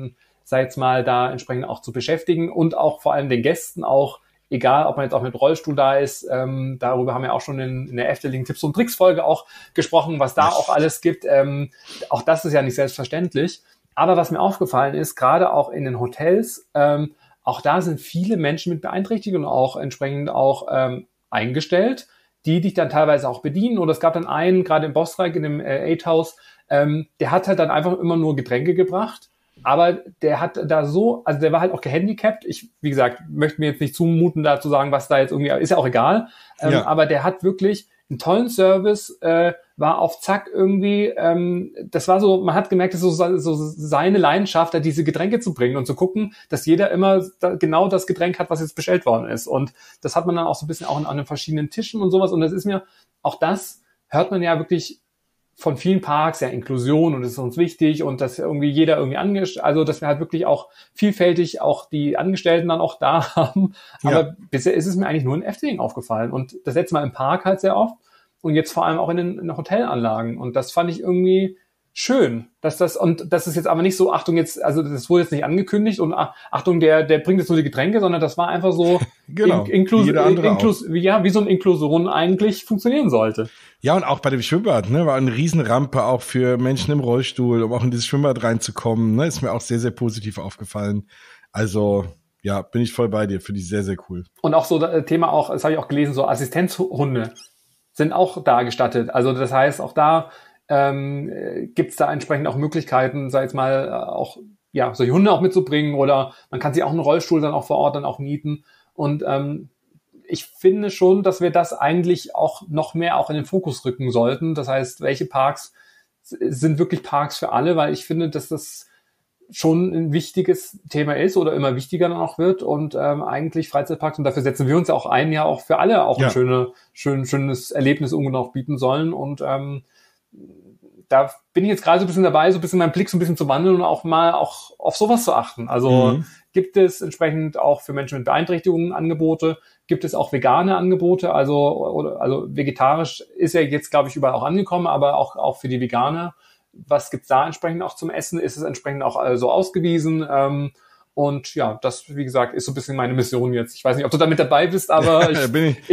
sag ich mal, da entsprechend auch zu beschäftigen und auch vor allem den Gästen auch, egal, ob man jetzt auch mit Rollstuhl da ist, darüber haben wir auch schon in der Efteling Tipps und Tricks Folge auch gesprochen, was da auch alles gibt. Auch das ist ja nicht selbstverständlich. Aber was mir aufgefallen ist, gerade auch in den Hotels, auch da sind viele Menschen mit Beeinträchtigungen auch entsprechend auch eingestellt, die dich dann teilweise auch bedienen. Oder es gab dann einen, gerade im Bossreich, in dem 8 House, der hat halt dann einfach immer nur Getränke gebracht. Aber der hat da so, also der war halt auch gehandicapt. Ich, wie gesagt, möchte mir jetzt nicht zumuten, da zu sagen, was da jetzt irgendwie, ist ja auch egal. Aber der hat wirklich einen tollen Service, war auf Zack irgendwie, das war so, man hat gemerkt, das ist so seine Leidenschaft, da diese Getränke zu bringen und zu gucken, dass jeder immer genau das Getränk hat, was jetzt bestellt worden ist. Und das hat man dann auch so ein bisschen auch an den verschiedenen Tischen und sowas. Und das ist mir, auch das hört man ja wirklich von vielen Parks, ja, Inklusion und das ist uns wichtig und dass irgendwie jeder irgendwie also dass wir halt wirklich auch vielfältig auch die Angestellten dann auch da haben. Aber bisher ist es mir eigentlich nur in Efteling aufgefallen und das letzte Mal im Park halt sehr oft und jetzt vor allem auch in den Hotelanlagen und das fand ich irgendwie schön, dass das ist jetzt aber nicht so, Achtung jetzt, also das wurde jetzt nicht angekündigt und Achtung, der bringt jetzt nur die Getränke, sondern das war einfach so Genau, wie so eine Inklusion eigentlich funktionieren sollte. Ja, und auch bei dem Schwimmbad, ne, war eine Riesenrampe auch für Menschen im Rollstuhl, um auch in dieses Schwimmbad reinzukommen, ne, ist mir auch sehr, sehr positiv aufgefallen. Also, ja, bin ich voll bei dir, finde ich sehr, sehr cool. Und auch so das Thema auch, das habe ich auch gelesen, so Assistenzhunde sind auch da gestattet. Also das heißt, auch da gibt es da entsprechend auch Möglichkeiten, sag ich jetzt mal, auch ja solche Hunde auch mitzubringen oder man kann sich auch einen Rollstuhl dann auch vor Ort dann auch mieten. Und ich finde schon, dass wir das eigentlich auch noch mehr auch in den Fokus rücken sollten. Das heißt, welche Parks sind wirklich Parks für alle, weil ich finde, dass das schon ein wichtiges Thema ist oder immer wichtiger dann auch wird und eigentlich Freizeitparks, und dafür setzen wir uns ja auch ein, ja auch für alle auch ein schönes Erlebnis irgendwo noch bieten sollen. Und da bin ich jetzt gerade so ein bisschen dabei, so ein bisschen meinen Blick so ein bisschen zu wandeln und auch mal auch auf sowas zu achten. Also gibt es entsprechend auch für Menschen mit Beeinträchtigungen Angebote, gibt es auch vegane Angebote, also vegetarisch ist ja jetzt, glaube ich, überall auch angekommen, aber auch für die Veganer. Was gibt's da entsprechend auch zum Essen? Ist es entsprechend auch so ausgewiesen? Und ja, das, wie gesagt, ist so ein bisschen meine Mission jetzt. Ich weiß nicht, ob du da mit dabei bist, aber ich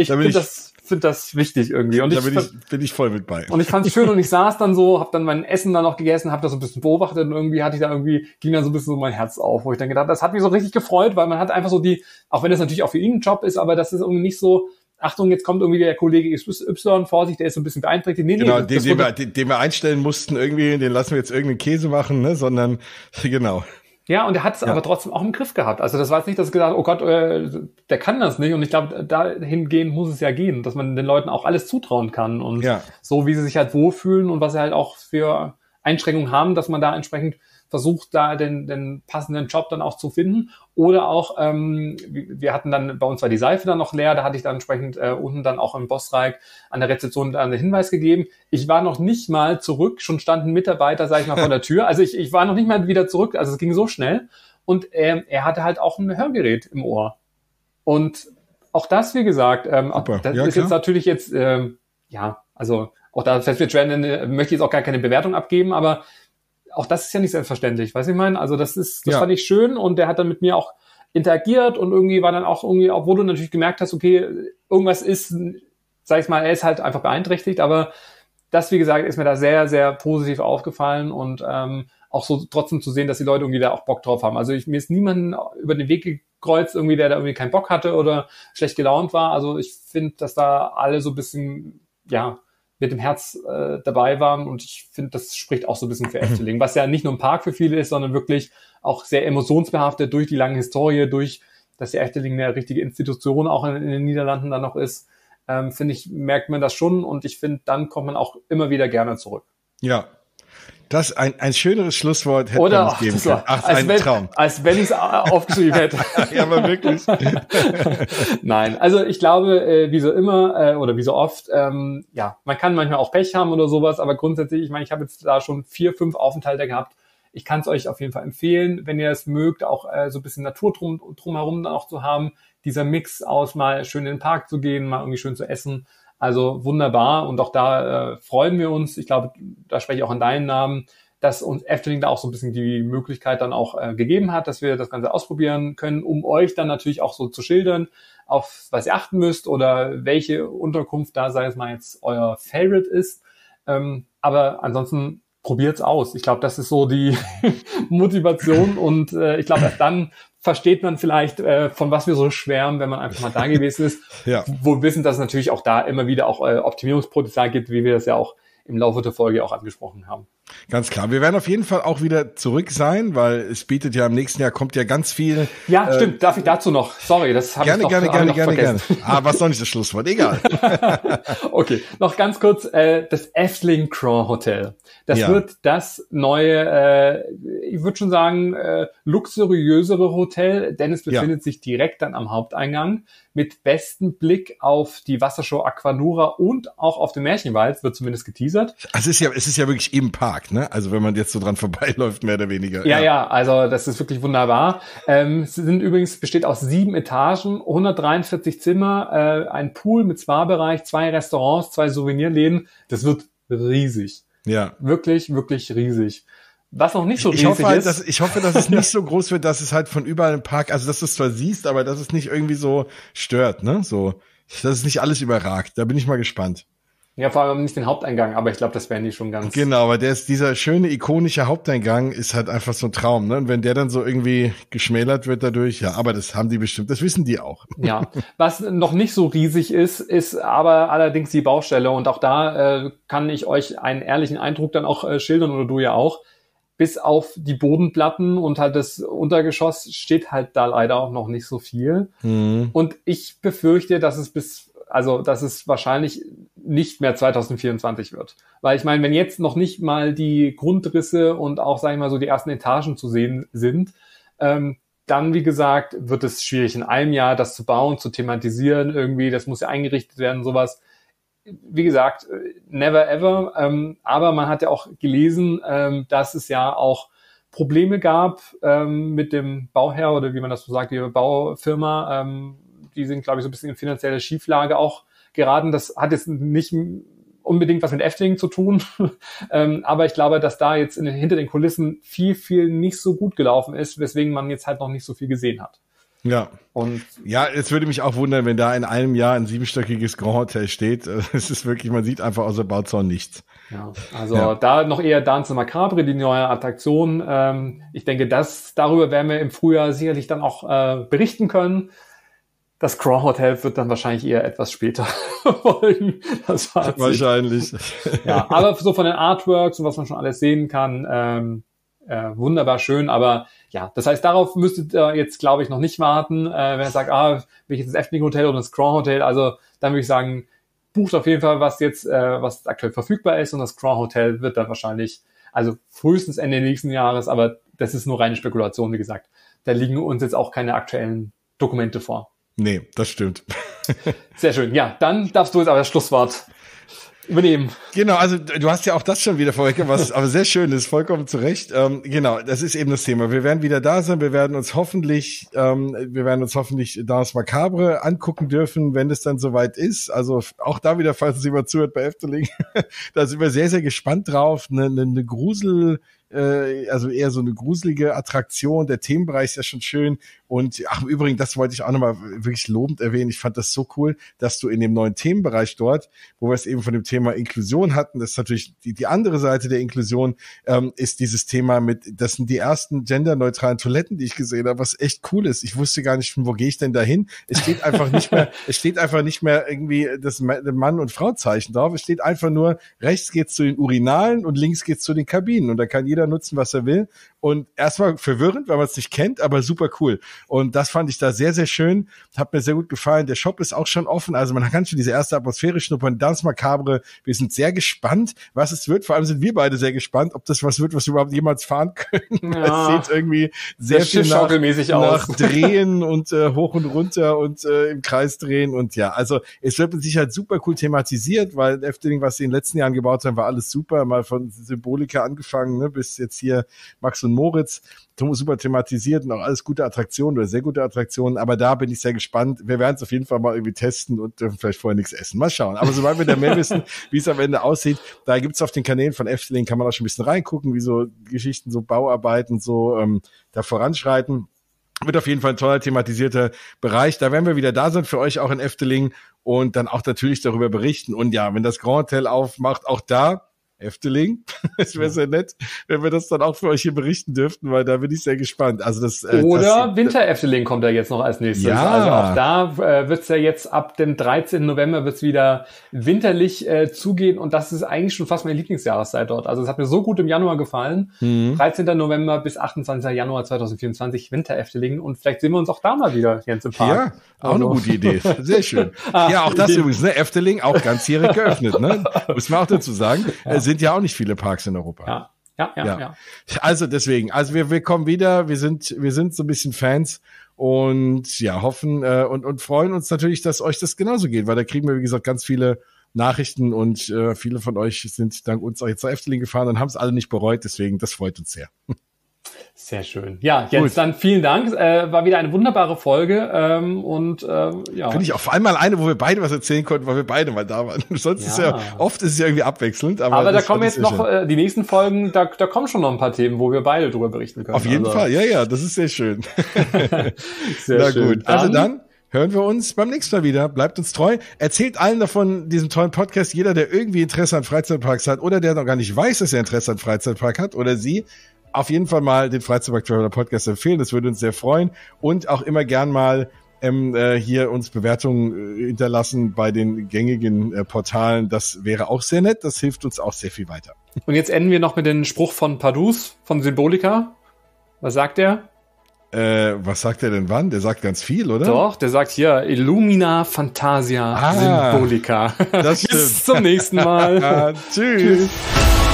finde das wichtig irgendwie. Und bin ich voll mit bei. Und ich fand es schön und ich saß dann so, habe dann mein Essen dann noch gegessen, habe das so ein bisschen beobachtet und irgendwie ging dann so ein bisschen so mein Herz auf, wo ich dann gedacht, das hat mich so richtig gefreut, weil man hat einfach so auch wenn das natürlich auch für ihn ein Job ist, aber das ist irgendwie nicht so, Achtung, jetzt kommt irgendwie der Kollege XY, Vorsicht, der ist so ein bisschen beeinträchtigt. Nee, genau, den wir einstellen mussten irgendwie, den lassen wir jetzt irgendeinen Käse machen, ne, sondern, genau. Ja, und er hat es aber trotzdem auch im Griff gehabt. Also das war jetzt nicht, dass er gesagt hat, oh Gott, der kann das nicht. Und ich glaube, dahingehend muss es ja gehen, dass man den Leuten auch alles zutrauen kann. Und so, wie sie sich halt wohlfühlen und was sie halt auch für Einschränkungen haben, dass man da entsprechend versucht, da den passenden Job dann auch zu finden. Oder auch, wir hatten dann, bei uns war die Seife dann noch leer, da hatte ich dann entsprechend unten dann auch im Bossreich an der Rezeption dann einen Hinweis gegeben. Ich war noch nicht mal zurück, schon standen Mitarbeiter, sag ich mal, vor der Tür. Also ich war noch nicht mal wieder zurück, also es ging so schnell. Und er hatte halt auch ein Hörgerät im Ohr. Und auch das, wie gesagt, das ist jetzt natürlich jetzt, also auch da möchte ich jetzt auch gar keine Bewertung abgeben, aber auch das ist ja nicht selbstverständlich, weißt du, ich meine? Also das fand ich schön und der hat dann mit mir auch interagiert und irgendwie war dann auch irgendwie, obwohl du natürlich gemerkt hast, okay, irgendwas ist, sag ich mal, er ist halt einfach beeinträchtigt, aber das, wie gesagt, ist mir da sehr, sehr positiv aufgefallen und auch so trotzdem zu sehen, dass die Leute irgendwie da auch Bock drauf haben. Also mir ist niemand über den Weg gekreuzt, irgendwie, der da irgendwie keinen Bock hatte oder schlecht gelaunt war. Also ich finde, dass da alle so ein bisschen, mit dem Herz dabei waren und ich finde, das spricht auch so ein bisschen für Efteling, was ja nicht nur ein Park für viele ist, sondern wirklich auch sehr emotionsbehaftet durch die lange Historie, durch, dass der Efteling eine richtige Institution auch in den Niederlanden dann noch ist, finde ich, merkt man das schon und ich finde, dann kommt man auch immer wieder gerne zurück. Ja. Das ein schöneres Schlusswort hätte man uns geben können. Ach, ein Traum. Als wenn ich es aufgeschrieben hätte. Ja, aber wirklich. Nein, also ich glaube, wie so immer oder wie so oft, man kann manchmal auch Pech haben oder sowas, aber grundsätzlich, ich meine, ich habe jetzt da schon 4, 5 Aufenthalte gehabt. Ich kann es euch auf jeden Fall empfehlen, wenn ihr es mögt, auch so ein bisschen Natur drumherum dann auch zu haben. Dieser Mix aus mal schön in den Park zu gehen, mal irgendwie schön zu essen. Also wunderbar und auch da freuen wir uns, ich glaube, da spreche ich auch in deinen Namen, dass uns Efteling da auch so ein bisschen die Möglichkeit dann auch gegeben hat, dass wir das Ganze ausprobieren können, um euch dann natürlich auch so zu schildern, auf was ihr achten müsst oder welche Unterkunft da, sei es mal jetzt, euer Favorite ist. Aber ansonsten probiert's aus. Ich glaube, das ist so die Motivation und ich glaube, erst dann versteht man vielleicht, von was wir so schwärmen, wenn man einfach mal da gewesen ist. Wo wir wissen, dass es natürlich auch da immer wieder auch Optimierungspotenzial gibt, wie wir das ja auch im Laufe der Folge auch angesprochen haben. Ganz klar. Wir werden auf jeden Fall auch wieder zurück sein, weil es bietet ja im nächsten Jahr, kommt ja ganz viel. Ja, stimmt. Darf ich dazu noch? Sorry, das habe ich noch gerne. Was soll nicht das Schlusswort? Egal. Okay, noch ganz kurz, das Efteling Grand Hotel. Das wird das neue, ich würde schon sagen, luxuriösere Hotel, denn es befindet sich direkt dann am Haupteingang mit bestem Blick auf die Wassershow Aquanura und auch auf den Märchenwald, wird zumindest geteasert. Also es ist ja wirklich im Park, ne? Also wenn man jetzt so dran vorbeiläuft, mehr oder weniger. Ja, also das ist wirklich wunderbar. Besteht aus 7 Etagen, 143 Zimmer, ein Pool mit Spa-Bereich, 2 Restaurants, 2 Souvenirläden. Das wird riesig. Ja. Wirklich, wirklich riesig. Was noch nicht so riesig ist. Ich hoffe, dass es nicht so groß wird, dass es halt von überall im Park, also dass du es zwar siehst, aber dass es nicht irgendwie so stört, ne? So, dass es nicht alles überragt. Da bin ich mal gespannt. Ja, vor allem nicht den Haupteingang, aber ich glaube, das werden die schon ganz... Genau, aber dieser schöne, ikonische Haupteingang ist halt einfach so ein Traum, ne? Und wenn der dann so irgendwie geschmälert wird dadurch, ja, aber das haben die bestimmt, das wissen die auch. Ja, was noch nicht so riesig ist aber allerdings die Baustelle. Und auch da kann ich euch einen ehrlichen Eindruck dann auch schildern, oder du ja auch. Bis auf die Bodenplatten und halt das Untergeschoss steht halt da leider auch noch nicht so viel. Mhm. Und ich befürchte, dass es wahrscheinlich nicht mehr 2024 wird. Weil ich meine, wenn jetzt noch nicht mal die Grundrisse und auch, sag ich mal, so die ersten Etagen zu sehen sind, dann, wie gesagt, wird es schwierig, in einem Jahr das zu bauen, zu thematisieren irgendwie, das muss ja eingerichtet werden, sowas. Wie gesagt, never ever, aber man hat ja auch gelesen, dass es ja auch Probleme gab mit dem Bauherr oder wie man das so sagt, die Baufirma, die sind, glaube ich, so ein bisschen in finanzielle Schieflage auch geraten. Das hat jetzt nicht unbedingt was mit Efteling zu tun, aber ich glaube, dass da jetzt hinter den Kulissen viel nicht so gut gelaufen ist, weswegen man jetzt halt noch nicht so viel gesehen hat. Ja. Und ja, es würde mich auch wundern, wenn da in einem Jahr ein 7-stöckiges Grand Hotel steht. Es ist wirklich, man sieht einfach außer Bauzaun nichts. Ja, also da noch eher Danse Macabre, die neue Attraktion. Ich denke, darüber werden wir im Frühjahr sicherlich dann auch berichten können. Das Grand Hotel wird dann wahrscheinlich eher etwas später folgen. Das wahrscheinlich. Ja, aber so von den Artworks und was man schon alles sehen kann, wunderbar schön, aber ja, das heißt, darauf müsstet ihr jetzt, glaube ich, noch nicht warten. Wenn ihr sagt, will ich jetzt das Efteling Hotel oder das Grand Hotel, also dann würde ich sagen, bucht auf jeden Fall, was aktuell verfügbar ist, und das Grand Hotel wird dann wahrscheinlich, also frühestens Ende nächsten Jahres, aber das ist nur reine Spekulation, wie gesagt. Da liegen uns jetzt auch keine aktuellen Dokumente vor. Nee, das stimmt. Sehr schön. Ja, dann darfst du jetzt aber das Schlusswort übernehmen. Genau, also du hast ja auch das schon wieder vorweg, was aber sehr schön ist, vollkommen zu Recht. Genau, das ist eben das Thema. Wir werden wieder da sein, wir werden uns hoffentlich Danse Macabre angucken dürfen, wenn es dann soweit ist. Also auch da wieder, falls es jemand zuhört bei Efteling, da sind wir sehr, sehr gespannt drauf. Eine Grusel, also eher so eine gruselige Attraktion. Der Themenbereich ist ja schon schön. Und im Übrigen, das wollte ich auch nochmal wirklich lobend erwähnen. Ich fand das so cool, dass du in dem neuen Themenbereich dort, wo wir es eben von dem Thema Inklusion hatten, das ist natürlich die andere Seite der Inklusion, ist dieses Thema das sind die ersten genderneutralen Toiletten, die ich gesehen habe, was echt cool ist. Ich wusste gar nicht, wo gehe ich denn da hin? Es steht einfach nicht mehr irgendwie das Mann- und Frau-Zeichen drauf. Es steht einfach nur, rechts geht's zu den Urinalen und links geht's zu den Kabinen. Und da kann jeder nutzen, was er will. Und erstmal verwirrend, weil man es nicht kennt, aber super cool. Und das fand ich da sehr, sehr schön. Hat mir sehr gut gefallen. Der Shop ist auch schon offen. Also man kann schon diese erste Atmosphäre schnuppern. Danse Macabre. Wir sind sehr gespannt, was es wird. Vor allem sind wir beide sehr gespannt, ob das was wird, was wir überhaupt jemals fahren können. Ja, es sieht irgendwie sehr viel nach Drehen und hoch und runter und im Kreis drehen. Und ja, also es wird mit Sicherheit super cool thematisiert, weil Efteling, was sie in den letzten Jahren gebaut haben, war alles super. Mal von Symbolika angefangen, ne, bis jetzt hier Max und Moritz, super thematisiert und auch alles gute Attraktionen oder sehr gute Attraktionen, aber da bin ich sehr gespannt. Wir werden es auf jeden Fall mal irgendwie testen und dürfen vielleicht vorher nichts essen. Mal schauen. Aber sobald wir da mehr wissen, wie es am Ende aussieht, da gibt's auf den Kanälen von Efteling, kann man auch schon ein bisschen reingucken, wie so Geschichten, so Bauarbeiten so da voranschreiten. Wird auf jeden Fall ein toller thematisierter Bereich. Da werden wir wieder da sein für euch auch in Efteling und dann auch natürlich darüber berichten. Und ja, wenn das Grand Hotel aufmacht, auch da Efteling. Es wäre sehr nett, wenn wir das dann auch für euch hier berichten dürften, weil da bin ich sehr gespannt. Also das oder Winter Efteling kommt ja jetzt noch als nächstes. Ja. Also auch da wird's ja jetzt ab dem 13. November wird's wieder winterlich zugehen und das ist eigentlich schon fast meine Lieblingsjahreszeit dort. Also es hat mir so gut im Januar gefallen. 13. November bis 28. Januar 2024 Winter Efteling und vielleicht sehen wir uns auch da mal wieder, Jens, im Park. Ja, auch eine gute Idee. Sehr schön. Ja, auch das übrigens, ne? Efteling auch ganzjährig geöffnet, ne? Muss man auch dazu sagen. Sind ja auch nicht viele Parks in Europa. Ja. Also deswegen, wir kommen wieder, wir sind so ein bisschen Fans und ja, hoffen und freuen uns natürlich, dass euch das genauso geht, weil da kriegen wir, wie gesagt, ganz viele Nachrichten und viele von euch sind dank uns auch jetzt zur Efteling gefahren und haben es alle nicht bereut, deswegen, das freut uns sehr. Sehr schön. Ja, Jens, dann vielen Dank. War wieder eine wunderbare Folge. Ja. Finde ich auch vor allem mal eine, wo wir beide was erzählen konnten, weil wir beide mal da waren. Sonst ist ja, oft ist es ja irgendwie abwechselnd. Aber da kommen jetzt noch die nächsten Folgen, da kommen schon noch ein paar Themen, wo wir beide drüber berichten können. Auf jeden Fall, ja, das ist sehr schön. Sehr schön. Gut, also dann hören wir uns beim nächsten Mal wieder. Bleibt uns treu. Erzählt allen davon, diesem tollen Podcast. Jeder, der irgendwie Interesse an Freizeitparks hat oder der noch gar nicht weiß, dass er Interesse an Freizeitpark hat oder sie, auf jeden Fall mal den Freizeitpark Traveler Podcast empfehlen. Das würde uns sehr freuen. Und auch immer gern mal hier uns Bewertungen hinterlassen bei den gängigen Portalen. Das wäre auch sehr nett. Das hilft uns auch sehr viel weiter. Und jetzt enden wir noch mit dem Spruch von Pardoes, von Symbolica. Was sagt er? Was sagt er denn wann? Der sagt ganz viel, oder? Doch, der sagt hier Illumina Fantasia Symbolica. Das stimmt. Bis zum nächsten Mal. Tschüss.